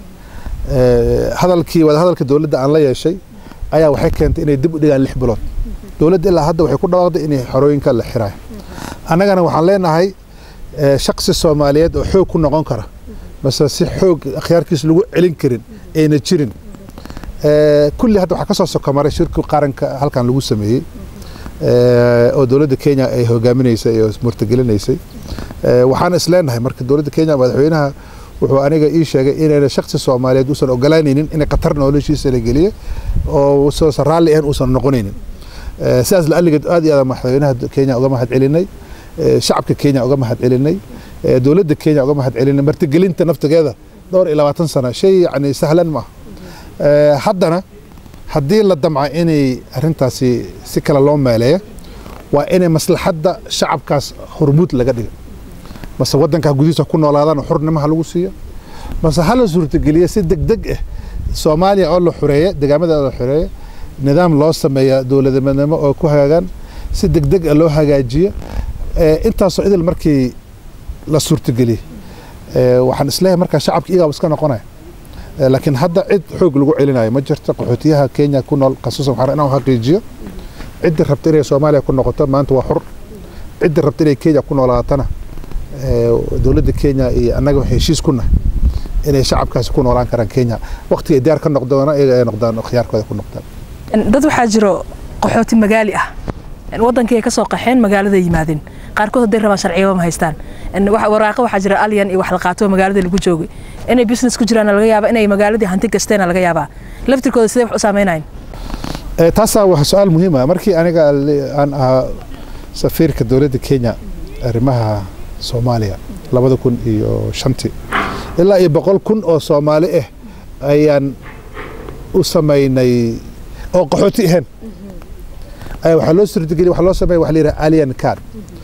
hadalka dawladda aan la yeeshay ayaa waxay keentay inay dib u dhigaan 6 bilood dawladda ilaa hadda waxay ku dhawaaqday in xarooyinka la xiray annagana waxaan leenahay shakhsi Soomaaliyeed oo xoog ku noqon kara bas si xoog akhyaarkiis lagu celin karin ayna jirin kulli hadda waxa ka soo sokomaray shirku qaranka halkan lagu sameeyay oo dawladda Kenya ay hogaaminaysay iyo murtagelineysay waxaan isleenahay marka dawladda Kenya madaxweynaha wuxuu aniga ii sheegay inay shakhsi Soomaaliyeed uusan ogolaanaynin in qatar noloshiisa la geliyo oo soo sarraali ah uusan noqonaynin sidaas la aligeed aad iyo aad madaxweynaha Kenya uga mahad celinay shacabka Kenya uga mahad celinay dawladda Kenya uga mahad celinay martigelinta naftigeeda dhowr iyo 20 sano shay yani sahlan ma haddana haddii la damco inay arrintaasi si kala loo meeleeyo waa inay maslaxadda shacabkaas hormuud laga dhigo mase waddanka gudihiisa ku noolaadaan xurnimaha lagu siiyo mase hal suurtageliye si degdeg ah Soomaaliya oo la xureeyo deegaamada la xureeyo nidaam loo sameeyo dawladnimo oo ku hagaagan si degdeg ah loo hagaajiyo intaas oo idil markii la suurtageliyo waxaan isleeyahay marka shacabka iyaga iska noqonaya laakiin hadda cid xoog lagu celinayo ma jirto qaxootiyaha Kenya ku nool qasuusan waxaan inaan xaqiijiyo cid rabta inay Soomaaliya ku noqoto maanta waa xur cid rabta inay Kenya ku noolaatana dawladda Kenya iyo annaga waxay heshiis ku nahay inay shacabkaas ku noolaan karaan Kenya waqtiga diyaar ka noqdoona iyaga ay noqdaan khiyaarkooda ku noqdaan
dad waxaa jiro qaxooti magaali ah wadankii ay ka soo qaxeen magaalada yimaadeen qaarkood haday rabaan sharciyo ma haystaan waraaqo waxaa jira alyan iyo wax la qaato magaalada lagu joogay inay business ku jiraan laga yaabo inay magaaladii hanti gasteen laga yaabaa laftirkooda sidee wax u saameynayaan
taasa waa su'aal muhiim ah markii aniga aan ahaa safiirka dawladda Kenya arrimaha Soomaaliya 2005 ilaa 100,000 oo Soomaali ah ayaan u sameynay oo qaxooti ahaan ay waxa loo suurtageliyay waxa loo sameeyay wax la yiraahdo alien card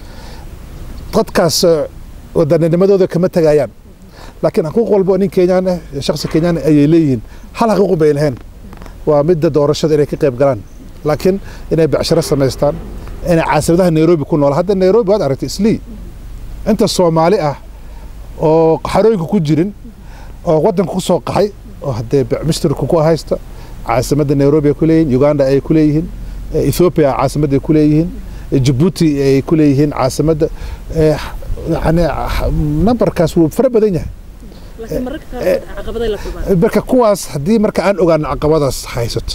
dadkaas wadannimmadooda kama tagayaan laakiin xuquuq walba nin Kenyan ah shakhsi Kenyan ay leeyihiin hal xuquuq bay leeyihiin waa midda doorashada inay ka qayb galaan laakiin inay bacsharo sameystaan inay caasimadaha Nairobi ku nool hadda Nairobi waad aragtay Islii inta Soomaali ah oo xarooyinka ku jirin oo wadanka ku soo qaxay oo hadee mishtarku ku haysta caasimada Nairobi ku leeyihiin Uganda ay ku leeyihiin Ethiopia caasimada ku leeyihiin Djibouti ay ku leeyihiin caasimada يعني نمبركاس وفرق بدن yahay laakiin marka qaar caqabadaha la kulmaan marka kuwaas hadii marka aan ogaan caqabadaas haysato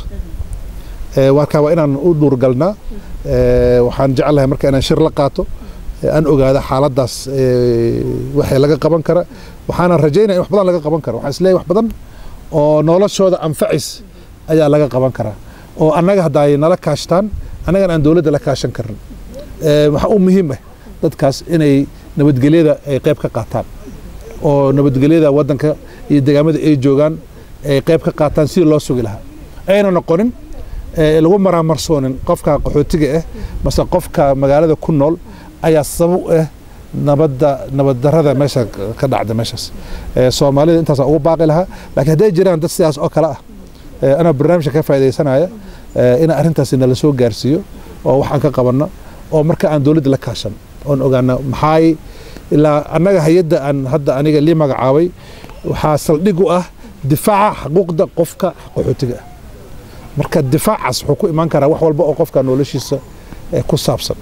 warka waa inaan u dhuur galnaa waxaan jecelahay marka inaan shir la qaato aan ogaado xaaladaas waxay laga qaban kara waxaan rajaynayaa wax badan laga qaban karo waxaan isleeyahay wax badan oo noloshooda anfacis ayaa laga qaban kara oo annaga haday nala kaashtaan annaga aan dawladda la kaashan karin waxa uu muhiim ah dadkaas inay nabadgelyada ay qayb ka qaataan oo nabadgelyada wadanka iyo deegaamada ay joogaan ay qayb ka qaataan si loo sugi lahaa ayna noqonin lagu maraamarsoonin qofka qaxootiga ah mase qofka magaalada ku nool ayaa sabab ah nabad darrada meesha ka dhacda meeshaas Soomaalida intaas ugu baaqi lahaa laakiin haday jiraan dad sidaas oo kala ah ana barnaamijka ka faa'iideysanaya in arrintaas la soo gaarsiiyo oo waxaan ka qabanno oo marka aan dawladda la kaashan oo ogaana maxay ilaa annaga hay'adda aan hadda aniga li magacaabay waxa saldhig u ah difaaca xuquuqda qofka qaxootiga marka difaacaas wuxuu ku iman karaa wax walba oo qofka noloshiisa ku saabsan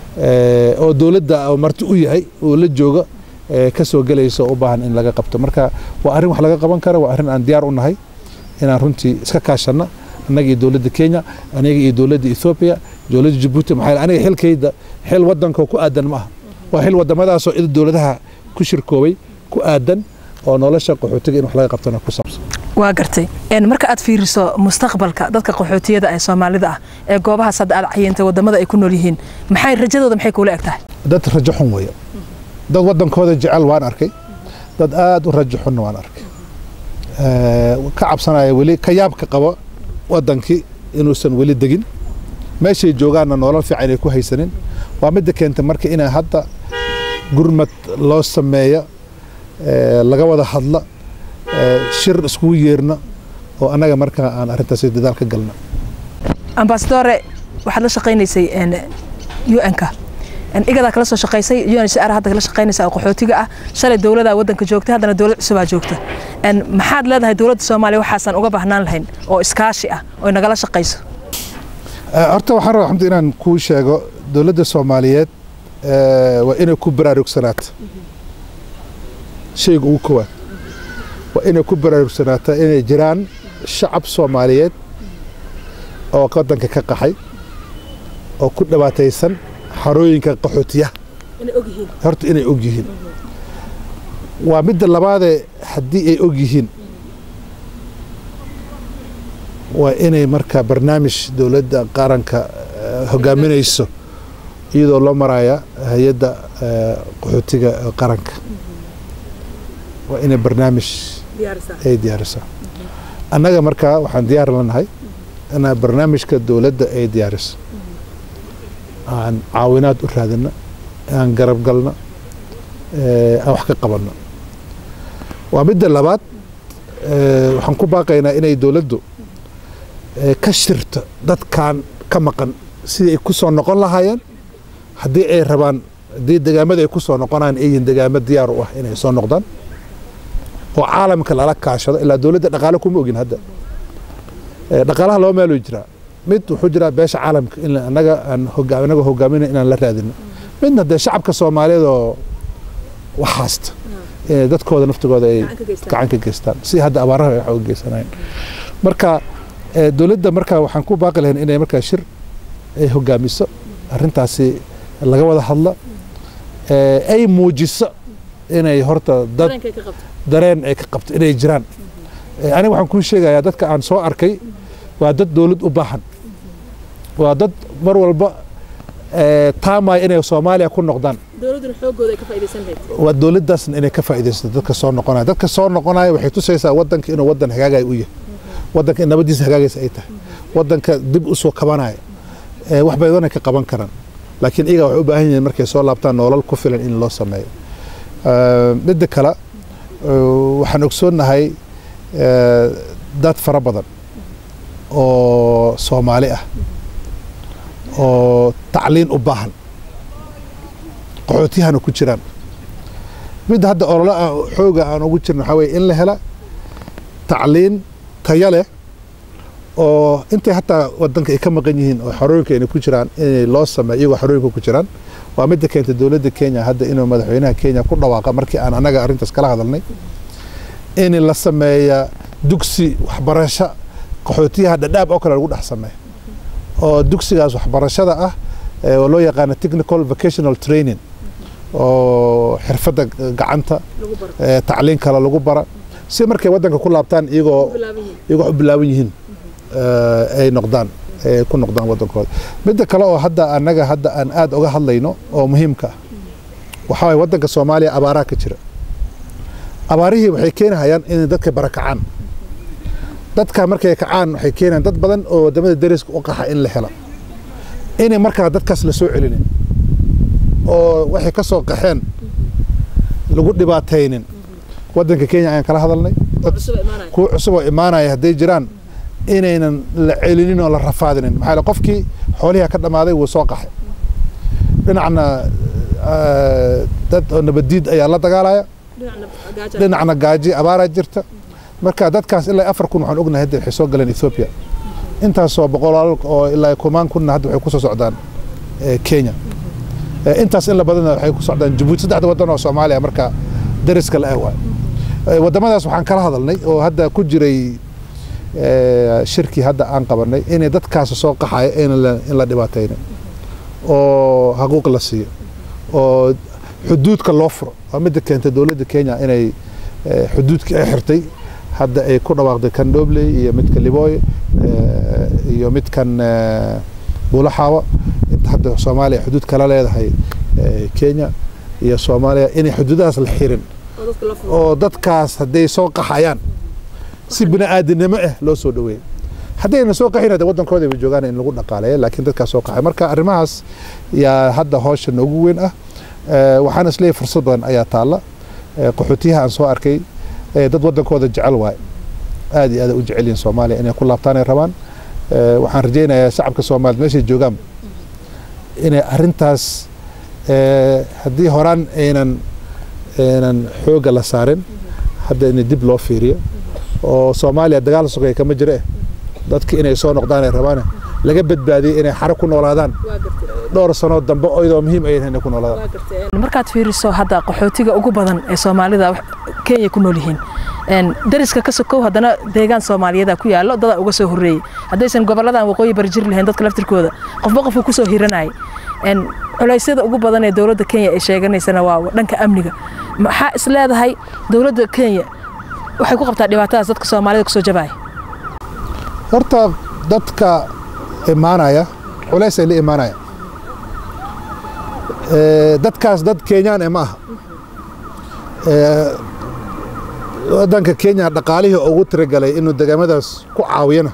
oo dawladda oo marti u yahay oo la jooga ka soo galayso u baahan in laga qabto marka waa arrin wax laga qaban karo waa arrin aan diyaar u nahay inaan runtii iska kaashano annaga iyo dawladda Kenya aniga iyo dawladda Ethiopia dawladda Djibouti maxay aniga xilkayda xil wadanka ku aadan ma aha waa xil wadamadaas oo dawladaha ku shirkoobay ku aadan oo nolosha qaxootiga in wax laga qabtana ku saabsan
waa gartay marka aad fiiriso mustaqbalka dadka qaxootiyada ee Soomaalida ah ee goobaha sad aad cayintay wadamada ay ku nool yihiin maxay rajadooda maxay kula egtahay
dad rajo xun weeyo dad wadankooda jecel waan arkay dad aad u rajo xun waan arkay ka cabsanaya weli ka yaabka qaba wadankii inuusan weli degin meeshay joogaanna nolol fiican ay ku haysanin waa midda keentay marka inay hadda gurmad loo sameeyo laga wada hadla shir iskugu yeerna oo anaga marka aan arrintaas dadaal ka galna
ambassadore waxaad la shaqaynaysay UN-ka igada kala soo shaqaysay UNHCR hadda kala shaqaynaysa qaxootiga ah shalay dawladda wadanka joogtay haddana dawlad cusub ah joogta maxaad leedahay dawladda Soomaaliya waxaasan uga baahnaan lahayn oo iskaashi ah oo nagala shaqayso
horta waxaan rabaa xamdi inaan kuu sheego dawladda Soomaaliyeed waa inay ku baraarugsanaata shayga ugu koowaad waa inay ku baraarugsanaata inay jiraan shacab Soomaaliyeed oo wadanka ka qaxay oo ku dhawaataysan xarooyinka qaxootiyaha horta inay og yihiin waa midda labaad haddii ay og yihiin waa inay marka barnaamij dawladda qaranka hogaaminayso iyadoo loo maraya hay'adda qaxootiga qaranka waa inay barnaamij ay diyaarisaa annaga marka waxaan diyaar lanahay in barnaamijka dawladda ay diyaariso aan caawinaad u raadina aan garab galna aan wax ka qabanno waa midda labaad waxaan ku baaqaynaa inay dawladdu ka shirto dadkan ka maqan sidii ay ku soo noqon lahaayeen haddii ay rabaan haddii degaamada ay ku soo noqonaan ay yihiin degaamo diyaar u ah inay soo noqdaan oo caalamka lala kaashado ilaa dawladda dhaqaale kuma ogin hadda dhaqaalaha loo meelo jiraa mid wuxuu jiraa beesha caalamka in anaga hogaaminay inaan la raadino midna dee shacabka Soomaaliyeed oo wax haysta dadkooda naftigooda ay gacan ka geystaan si hadda abaaraha ay wax u geysanayaan marka dawladda marka waxaan ku baaqi lahayn inay marka shir ay hogaamiso arrintaasi laga wada hadla ay muujiso inay horta dad dareen ay ka qabto inay jiraan aniga waxaan kuu sheegayaa dadka aan soo arkay waa dad dawlad u baahan waa dad mar walba taamay inay Soomaaliya ku noqdaan dawladdu xoogooda ka faa'iideysan lahayd waa dawladdaasna inay ka faa'iideysato dadka soo noqonaya waxay tusaysaa wadanka inuu wadan hagaagay u yahay wadanka nabadiisa hagaagaysa ay tahay wadanka dib u soo kabanaya wax badan ka qaban karaan laakiin iyaga waxay u baahan yihiin markay soo laabtaan nolol ku filan in loo sameeyo midda kale waxaan ogsoonahay dad fara badan oo Soomaali ah oo tacliin u baahan qaxootiyahana ku jiraan mid hadda olole xooga aan ugu jirno waxa weeye in la hela tacliin tayo leh oo intay hataa wadanka ay ka maqan yihiin oo xarooyinka ay ku jiraan in loo sameeyo iyagoo xarooyinka ku jiraan waa midda keentay dawladda Kenya hadda inuu madaxweynaha Kenya ku dhawaaqa markii aan anaga arrintaas kala hadalnay in la sameeyo dugsi waxbarasho qaxootiyaha dhadhaab oo kale lagu dhex sameeyo oo dugsigaas waxbarashada ah oo loo yaqaan technical vocational training oo xirfadda gacanta tacliin kale lagu bara si markay wadanka ku laabtaan iyagoo u bilaaban yihiin ay noqdaan ku noqdaan wadankooda midda kale oo hadda anaga hadda aan aad uga hadlayno oo muhiimka ah waxa way wadanka Soomaaliya abaaraha ka jira abaarihii waxay keenayaan in dadka barakacaan dadka markay kacaan waxay keenayaan dad badan oo wadamada dariska u qaxa in la helo inay markaa dadkaas la soo celinin oo waxay ka soo qaxeen lagu dhibaataynin wadanka Kenya ayaan kala hadalnay kuwa cusub oo imaanaya hadday jiraan inaynan la celinin oo la rafaadinin maxaa la qofkii xoolihi ka dhamaaday wuu soo qaxay dhinacna dad oo nabadiid ayaa la dagaalaya dhinacna gaaji abaara jirta marka dadkaas ilaa 4 kun waxaan ognahay hadda waxay soo galeen Ethiopia intaas oo boqolaal oo ilaa 10 kun hadda waxay ku soo socdaan Kenya intaas in la badan waxay ku socdaan Djibouti saddex wadan oo Soomaaliya marka dariska la ah wadamadaas waxaan kala hadalnay oo hadda ku jiray shirki hadda aan qabanay in dadkaas soo qaxay in la dhibaatayna oo xuquuq la siiyo oo xuduudka loo furo mid keentay dawladda Kenya inay xuduudka ay xirtay hadda ay ku dhawaaqday kan Dobley iyo midka Liboy iyo midkan Bulaxawa inta hadda Soomaaliya xuduud kala leedahay Kenya iyo Soomaaliya inay xuduudaas la xirin oo dadkaas haday soo qaxayaan si bini aadinimo ah loo soo dhaweeyay haddayna soo qaxin hada wadankooda ay joogaan in lagu dhaqaaleeyo laakiin dadka soo qaxay marka arrimahaas yaa hadda hawshan ugu weyn ah waxaan isleeyahay fursad badan ayaa taala qaxootiyaha aan soo arkay dad wadankooda jecel waay aad iyo aad u jecel yihiin Soomaaliya inay ku laabtaan ay rabaan waxaan rajaynayaa shacabka Soomaaliyeed meesha joogaan inay arrintaas haddii horaan aynan xooga la saarin hadda in dib loo fiiriyo oo Soomaaliya dagaal sugay kama jiro dadka inay soo noqdaan ay rabaan laga badbaadiyay inay xaro ku noolaadaan dhowr sano dambe oo iyadoo muhiim ay inay ku noolaadaan
markaad fiiriso hadda qaxootiga ugu badan ee Soomaalida Kenya ku nool yihiin dariska ka sokow hadana deegaan Soomaaliyeed ku yaalo dad uga soo horeeyay hadaysan goboladan waqooyi barjir lahayn dadka laftirkooda qofba qof ku soo hiranay culaysyada ugu badan ee dawladda Kenya ay sheeganaysana waa dhanka amniga maxaa isleedahay dawladda Kenya waxay ku qabtaa dhibaatadaas dadka Soomaalida ku soo jabay
horta dadka imaanaya culays ay la imaanaya dadkaas dad Kenyaan ma aha wadanka Kenya dhaqaalihii ugu tiragalay inuu deegaamadaas ku caawiyana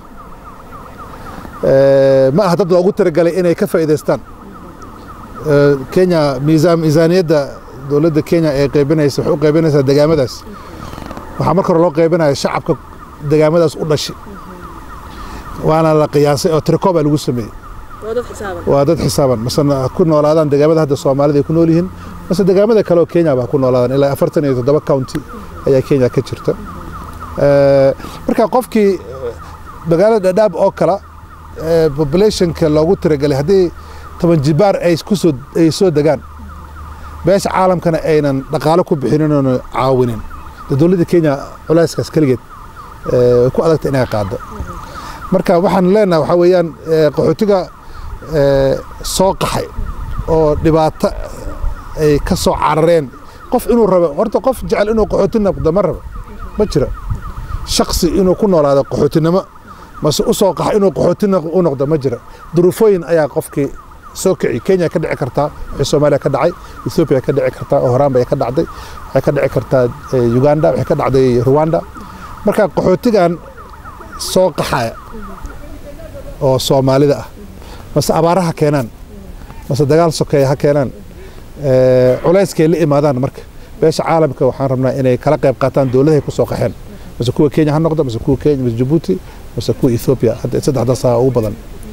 ma aha dad ugu tiragalay inay ka faa'iideystaan Kenya miisaaniyadda dawladda Kenya ay qaybinayso wuxuu qaybinaysaa deegaamadaas waxa marka hore loo qaybinayo shacabka deegaamadaas u dhashay waana la qiyaasay oo tirkoob lagu sameeyay waa dad xisaaban masana ku noolaadaan deegaamada hadda Soomaalida ay ku nool yihiin mase deegaamada kale oo Kenya baa ku noolaadaan ilaa 47 county ayaa Kenya ka jirta marka qofkii magaalada Dadaab oo kala populationka loogu tiragalay hadii 10 jibaar ay soo degaan beesha caalamkana aynan dhaqaale ku bixinin oo caawinin dawladda Kenya culayskaas kaligeed ku adagtay inay qaado marka waxaan leenahay waxa weeyaan qaxootiga soo qaxay oo dhibaato ay ka soo carareen qof inuu rabo horta qof jecel inuu qaxooti noqdo ma rabo ma jira shakhsi inuu ku noolaado qaxootinimo mase u soo qaxay inuu qaxooti u noqdo ma jira duruufooyin ayaa qofkii soo kici Kenya ka dhici kartaa wixii Soomaaliya ka dhacay Ethiopia ka dhici kartaa oo horaan bay ka dhacday waxay ka dhici kartaa Uganda waxay ka dhacday Rwanda marka qaxootigan soo qaxay oo Soomaalida ah mase abaaraha keenan mase dagaal sokeey ha keenan culayskay la imaadaan marka beesha caalamka waxaan rabnaa inay kala qayb qaataan dawladaha ku soo qaxeen mase kuwa Kenya ha noqdo mase kuwa Kenya mase Djibouti mase kuwa Ethiopia hadda saddexdaas ugu badan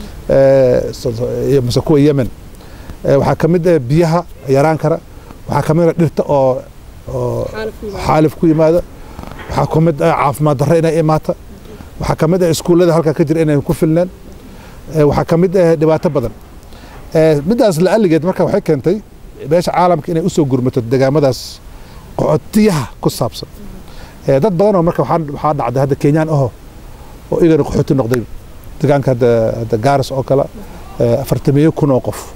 mase kuwa Yemen waxaa kamid ah biyaha yaraan kara waxaa kamid ah dhirta oo xaalif ku yimaada waxaa kamid ah caafimaad darro inay imaata waxaa kamid ah iskuulada halka ka jira inay ku filnaan waxaa kamid ah dhibaato badan midaas la aligeed marka waxay keentay beesha caalamka inay u soo gurmato deegaamadaas qaxootiyaha ku saabsan dad badan oo marka waxaa dhacday hadda Kenyaan oo igana qaxooti noqday deegaanka hadda Garis oo kala 40,000 oo qof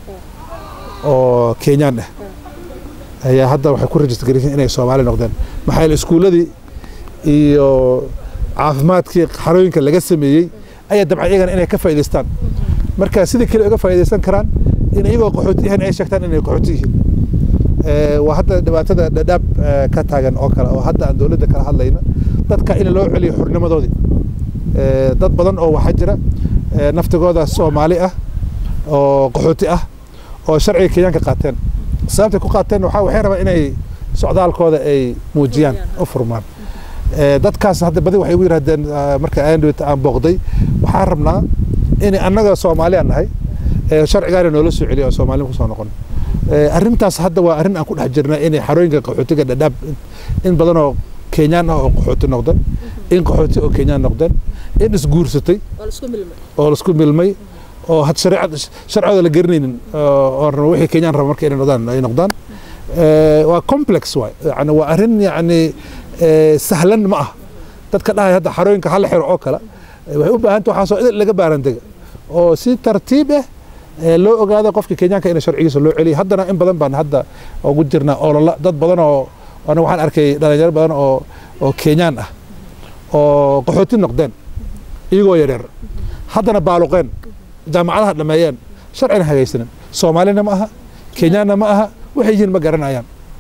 oo Kenyaan ah ayaa hadda waxay ku register gareeyeen inay Soomaali noqdeen maxay iskuuladii iyo caafimaadkii xarooyinka laga sameeyay ayaa dabcan iyagana inay ka faa'iideystaan marka sidii kale uga faa'iideysan karaan in iyagoo qaxooti yahay ay sheegtaan inay qaxooti yihiin waa hadda dhibaatada Dadaab ka taagan oo kale oo hadda aan dawladda kala hadlayna dadka in loo celiyo xornimadoodii dad badan oo waxa jira naftigooda Soomaali ah oo qaxooti ah oo sharciga Kenyaanka qaateen sababta ku qaateen waxay rabaan inay socdaalkooda ay muujiyaan oo furmaan dadkaas hadda badi waxay ugu yiraahdeen marka aan booqday waxaan rabnaa in annaga Soomaali aan nahay sharcigaana noola soo celiyo Soomaali ku soo noqon arrintaas hadda waa arrin aan ku dhex jirnaa in xarooyinka qaxootiga Dadaab in badan oo Kenyaan ah oo qaxooti noqdeen in qaxooti oo Kenyaan noqdeen in isguursatay oo la isku milmay oo had sharciyada la garanaynin oo wixii Kenyaan raba markay ay noqdaan waa complex waay yani waa arrin yani sahlan ma ah dadka dhahay hadda xarooyinka hal xiro oo kala waxay u baahan tahay waxa soo laga baaran dega oo si tartiib ah loo ogaado qofka Kenyaanka in sharcigiisa loo celiyo haddana in badan baan hadda ugu jirnaa olole dad badan oo ana waxaan arkay dhalinyaro badan oo Kenyaan ah oo qaxooti noqdeen iyagoo yaryar haddana baaluqeen jaamacadaha dhameeyeen sharcina hagaysanan Soomaalina ma aha Kenyaanna ma aha waxay yihiin ma garanayaan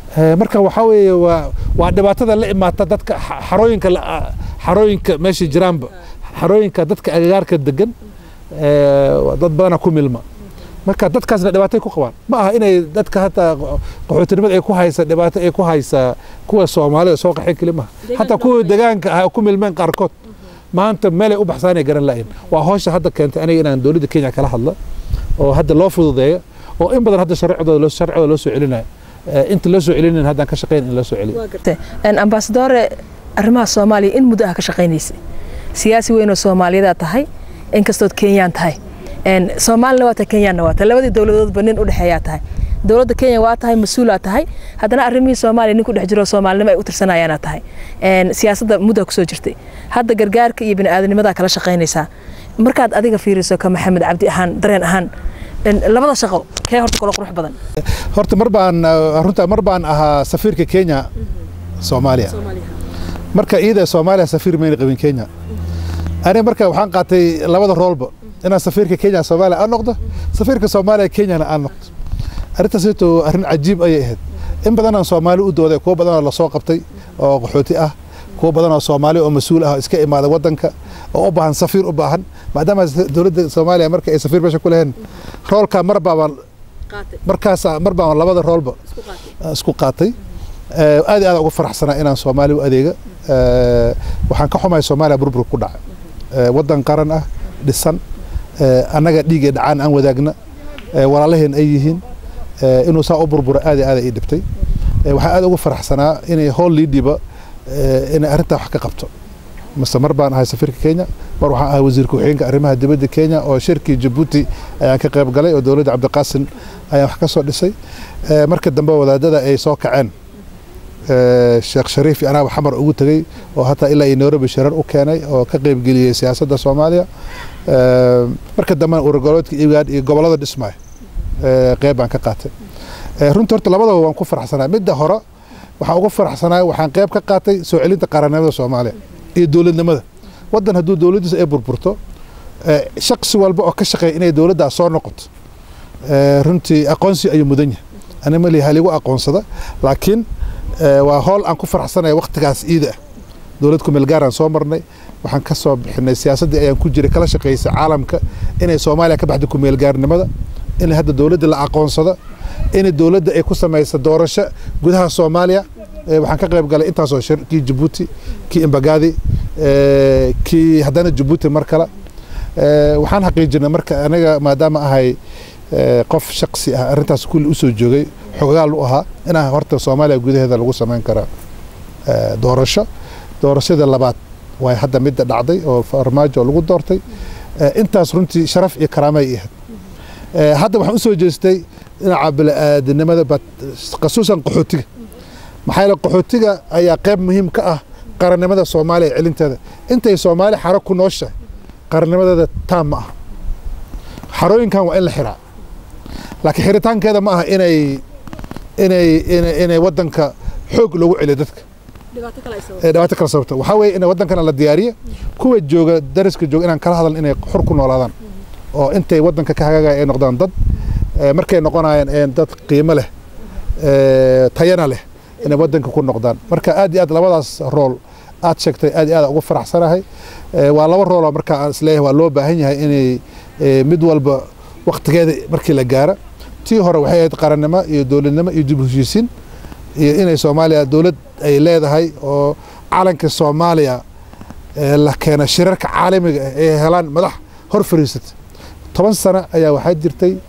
marka waxa weeye waa dhibaatada la imaata dadka xarooyinka meesha jiraanba xarooyinka dadka agagaarka degan dad badan ku milma marka dadkaasna dhibaatay ku qabaan ma aha inay dadka hataa qaxootinimada ay ku haysa dhibaato ay ku haysa kuwa Soomaalida soo qaxay kelima hataa kuwa deegaanka ah ku milmeen qaarkood maanta meel ay u baxsaanay garan lahayn waa hawsha hadda keentay aniga inaan dawladda Kenya kala hadlo oo hadda loo fududeeyo oo in badan hadda sharciga loo soo celinayo inta loo soo celinin hadda ka shaqeyn in loo soo celiyo
ambassador arrimaha Soomaaliya in muddo ah ka shaqeynaysay siyaasi weyn oo Soomaaliyada tahay in kastoo Kenyan tahay Soomaaliya waa Kenyan waa labadii dawladood banin u dhaxeeya tahay dawladda Kenya waa tahay mas'uul tahay haddana arrimihii Soomaaliya ninku dhex jiro Soomaalnimo ay u tirsanayaan tahay siyaasadda muddo ku soo jirtay hadda gargaarka iyo bini'aadanimada kala shaqeynaysa markaad adiga fiiriso ka Maxamed Cabdi ahaan dareen ahaan labada shaqo kee horta kala qurux badan
horta mar baan ahaa safiirka Kenya Soomaaliya marka iyada Soomaaliya safiir meel qabin Kenya أنا مركب وحن قاتي لبض الرولبة أنا سفير كينيا سوماليا النقطة سفير كسوماليا كينيا أنا النقطة أريد سيتو أرن عجيب أي هاد إن بدنا سومالي ودو كو بدنا الله سوقبتي أو قحوتي كو بدنا سومالي أو مسؤول إسكا إما هذا ودنك أو أباهن سفير أباهن ما دام دولة سوماليا مركب سفير باش كلهن رول كان مربع لبض الرولبة اسكو قاتي هذا أنا أفرح سنة إنا سومالي وأديجا وحن كحوم سوماليا بربر كودا ودن قرن دسان أنا قد ديجي دعان أن وداقنا ورالهن أيهن إنه ساء بربر هذا يدبتي وحن أقول فرح سنة إنه هول ليديبا إنه أرنتا حق قبته مستمر بان هاي سفير كينيا بروح وزير كوحين كأرمها دبد كينيا أو شركة جيبوتي يعني كقرب قلي ودولة عبد القاسم أيام حكى صوت لسي مركز دنبا ولا أي سوق عن الشيخ شريف أنا وحمر أوتري وحتى إلا ينور بشرر أوكاني أو كقرب قلي سياسة الصومالية مركز دنبا ورجالات قبل هذا اسمه قريب عن كقاتل رنت ورت لبضة وانكفر حسنا مدة هراء وحنكفر حسنا وحنقرب كقاتل سؤالين تقارننا الصومالية دولة نمذا ودن هدو دولة دس بربرتو شخص والبقى كشقي إنه دولة دا صار نقط رنتي أقونسي أي مدنيا أنا مالي هالي وأقونس هذا لكن وهول أنكو فرح سنة وقت جاس إيده دولتكم الجارة صومرني وحنكسب إحنا السياسة دي أيام كوجري كلا شقي عالم إن صوماليا كبعدكم الجار نمذا إن هذا الدولة اللي أقونس هذا إن الدولة دا يكون ما يصدرش جودها صوماليا waxaan ka qayb galay intaas oo shir kii Djibouti kii Embagadi kii hadana Djibouti mar kale waxaan xaqiijinay marka anaga maadaama ahay qof shakhsi ah arintaas kulli u soo joogay xogaal u ahaa inaan horta Soomaaliya gudaheeda lagu sameyn kara doorashada labaad way hadda mid dhacday oo farmaajo lagu doortay intaas runtii sharaf iyo karaama ay ahayd hadda waxaan u soo jeestay dhinaca bini'aadanimada qasuusan qaxootiga maxay la qaxootiga ayaa qayb muhiim ka ah qarannimada Soomaaliya cilinteeda intay Soomaaliya xaro ku nooshahay qarannimadeeda taam ah xarooyinkan waa in la xiraa laakiin xiritaankeeda ma aha inay wadanka xoog lagu celiyo dadka dhibaato kala sababta waxa weeye in wadankan la diyaariyo kuwa jooga dariska jooga inaan kala hadal inay xor ku noolaadaan oo intay wadanka ka hagaagay ay noqdaan dad markay noqonayaan dad qiimo leh tayana leh إن بدن كون نقدان مركا آدي آد لبضاس رول آد شكتي آدي آد أقول فرح سنة ولا رول مركا أسليه والله بهني هاي إني مدول وقت كذا مركي لجارة تي هرا وحياة قرنما يدول إنما يجيبوا جيسين إن الصوماليا دولة أي لا هاي أو عالم كالصوماليا لكن الشركة عالمي هلان مدح هرفريست 8 سنة أي واحد جرتي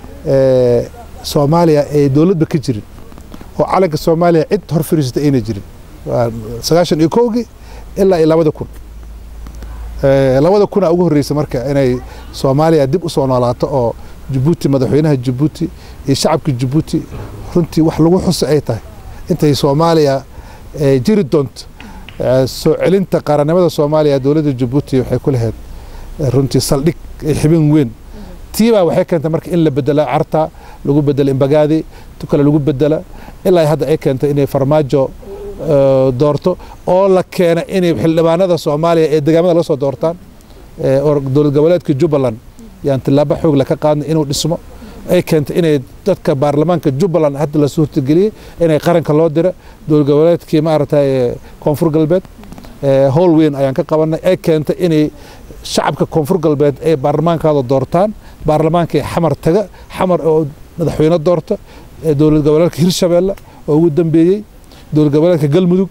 صوماليا دولة بكجري وعلى الصومالية عد هرفريست أين جري سجاشن يكوجي إلا لابد يكون لابد يكون أوجه الرئيس مركا أنا صوماليا دب صومالات أو جيبوتي مدحينها جيبوتي الشعب كجيبوتي رنتي وحلو حس أيته أنت صوماليا جري دونت علنت قارنة ماذا صوماليا دولة جيبوتي وحيكون هاد رنتي صليك يحبين وين تيبا وحكي أنت مركا إلا بدل عرتا لو بدل إمباجادي تكلا لو بدل إلا هذا إيه كانت إني فرماجو دورته أو لكن إني بحلبان هذا الصومالي الدجاج هذا لسه دورتان دول الجولات كجبلان يعني تلابح حق لك قان إنه اسمه ay keentay inay dadka baarlamaanka Jubbaland hadda la suurtageliyay inay qaranka loo diro dowlad goboleedkii maaragtay koonfur galbeed howl weyn ayaan ka qabanay ay keentay inay shacabka koonfur galbeed ay baarlamaankooda doortaan baarlamaanka xamar taga xamar oo madaxweyne doorta dowlad goboleedka Hirshabeelle oo ugu dambeeyay dowlad goboleedka Galmudug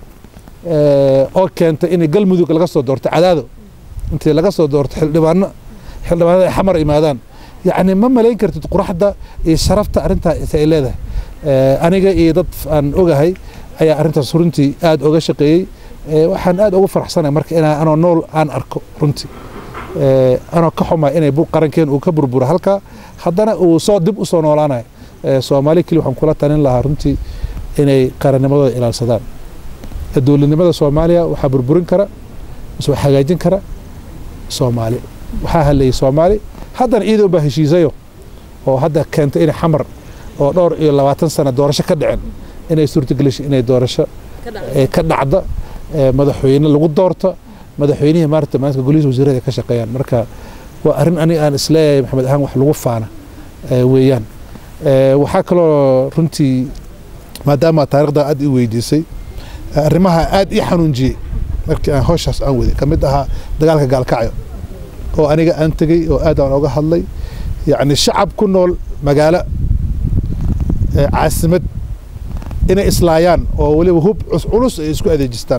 oo keentay in Galmudug laga soo doorto cadaado intii laga soo doorto xildhibaanada xamar imaadaan yani ma malayn kartid quraxda iyo sharafta arinta ay leedahay aniga iyo dad aan ogahay ayaa arintaas runtii aad uga shaqeeyay waxaan aad ugu faraxsanahay marka inaan nool aan arko runtii ana ka xumaa inay qarankeen uu ka burburo halka haddana uu soo dib u soo noolaanayo Soomaali kali waxaan kula talin lahaa runtii inay qarannimadooda ilaalsadaan dowladnimada Soomaaliya waxa burburin kara soo hagaajin kara Soomaali waxa halay Soomaali haddana ciidan baa heshiisayo oo hadda keentay in xamar oo dhowr iyo 20 sano doorasho ka dhicin inay suurtagelisay inay doorasho ka dhacdo madaxweyne lagu doorto madaxweynaha maanta golihiisa wasiirada ka shaqeeyaan marka waa arin ani aan isleeyahay maxamed ahaan wax lagu faana weeyaan waxa kale runtii maadaama taariikhda aad i weydiisay arrimaha aad i xanuunjiyay markii aan hawshaas aan waday kamid ahaa dagaalka gaalkacyo oo aniga aan tagay oo aad aan uga hadlay yani shacab ku nool magaalo caasimad inay islaayaan oo waliba hub culus ay isku adeejistaan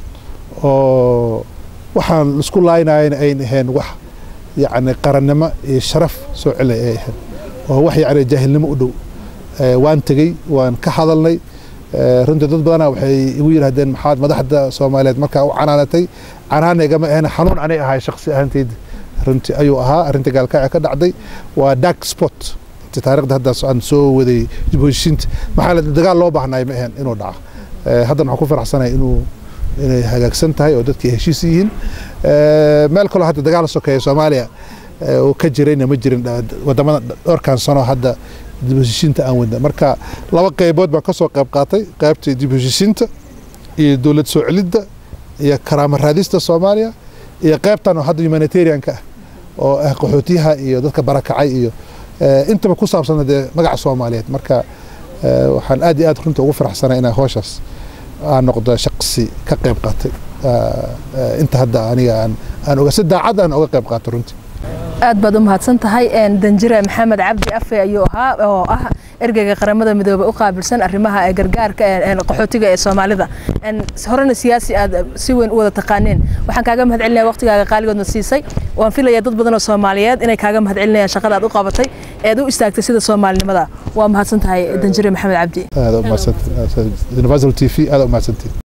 oo waxaan isku laaynaayeen ay ahayn wax yani qarannimo iyo sharaf soo celay ay ahayn oo wax yani jaahilnimo u dhow waan tagay waan ka hadalnay runtii dad badan waxay igu yiraahdeen maxaad madaxda Soomaaliyeed marka u canaanatay canaaniga ma ahayn xanuun anay ahay shakhsi ahaanteed runtii ayuu ahaa arinta gaalkacyo ka dhacday waa dark spot taariikhda hadda aan soo waday dibushinta maxaa la dagaal loo baahnay ma ahayn inuu dhaco haddana waxaan ku faraxsanahay inay hagaagsan tahay oo dadkii heshiis yihiin meel kale hadda dagaal sokeeyo Soomaaliya oo ka jirayna ma jirin wadamada dhowrkan sano hadda dibushinta aan wada marka laba qaybood baan ka soo qayb qaatay qaybtii dibushinta iyo dawlad soo celidda iyo karaama raadista Soomaaliya iyo qaybtan hadda humanitarian-ka oo qaxootiyaha iyo dadka barakacay iyo intaba ku saabsan magaca Soomaaliyeed marka waxaan aad iyo aad runtii ugu faraxsanahay inaan hawshaas aan noqdo shakhsi ka qayb qaatay inta hadda aniga aan uga sidaacad aan uga qayb qaato runtii
aad baad u mahadsan tahay danjire maxamed cabdi afe ayuu ahaa oo ah ergeyga qaramada midoobay u qaabilsan arrimaha gargaarka qaxootiga ee Soomaalida horena siyaasi aad si weyn u wada taqaaneen waxaan kaaga mahadcelinayaa waqtigaaga qaaligoodna siisay waan filayaa dad badan oo Soomaaliyeed inay kaaga mahadcelinayaan shaqada aad u qabatay ee u istaagtay sida Soomaalinimada waa mahadsan tahay danjire maxamed cabdi
aad u mahadsantahay Universal TV aad u mahadsantahay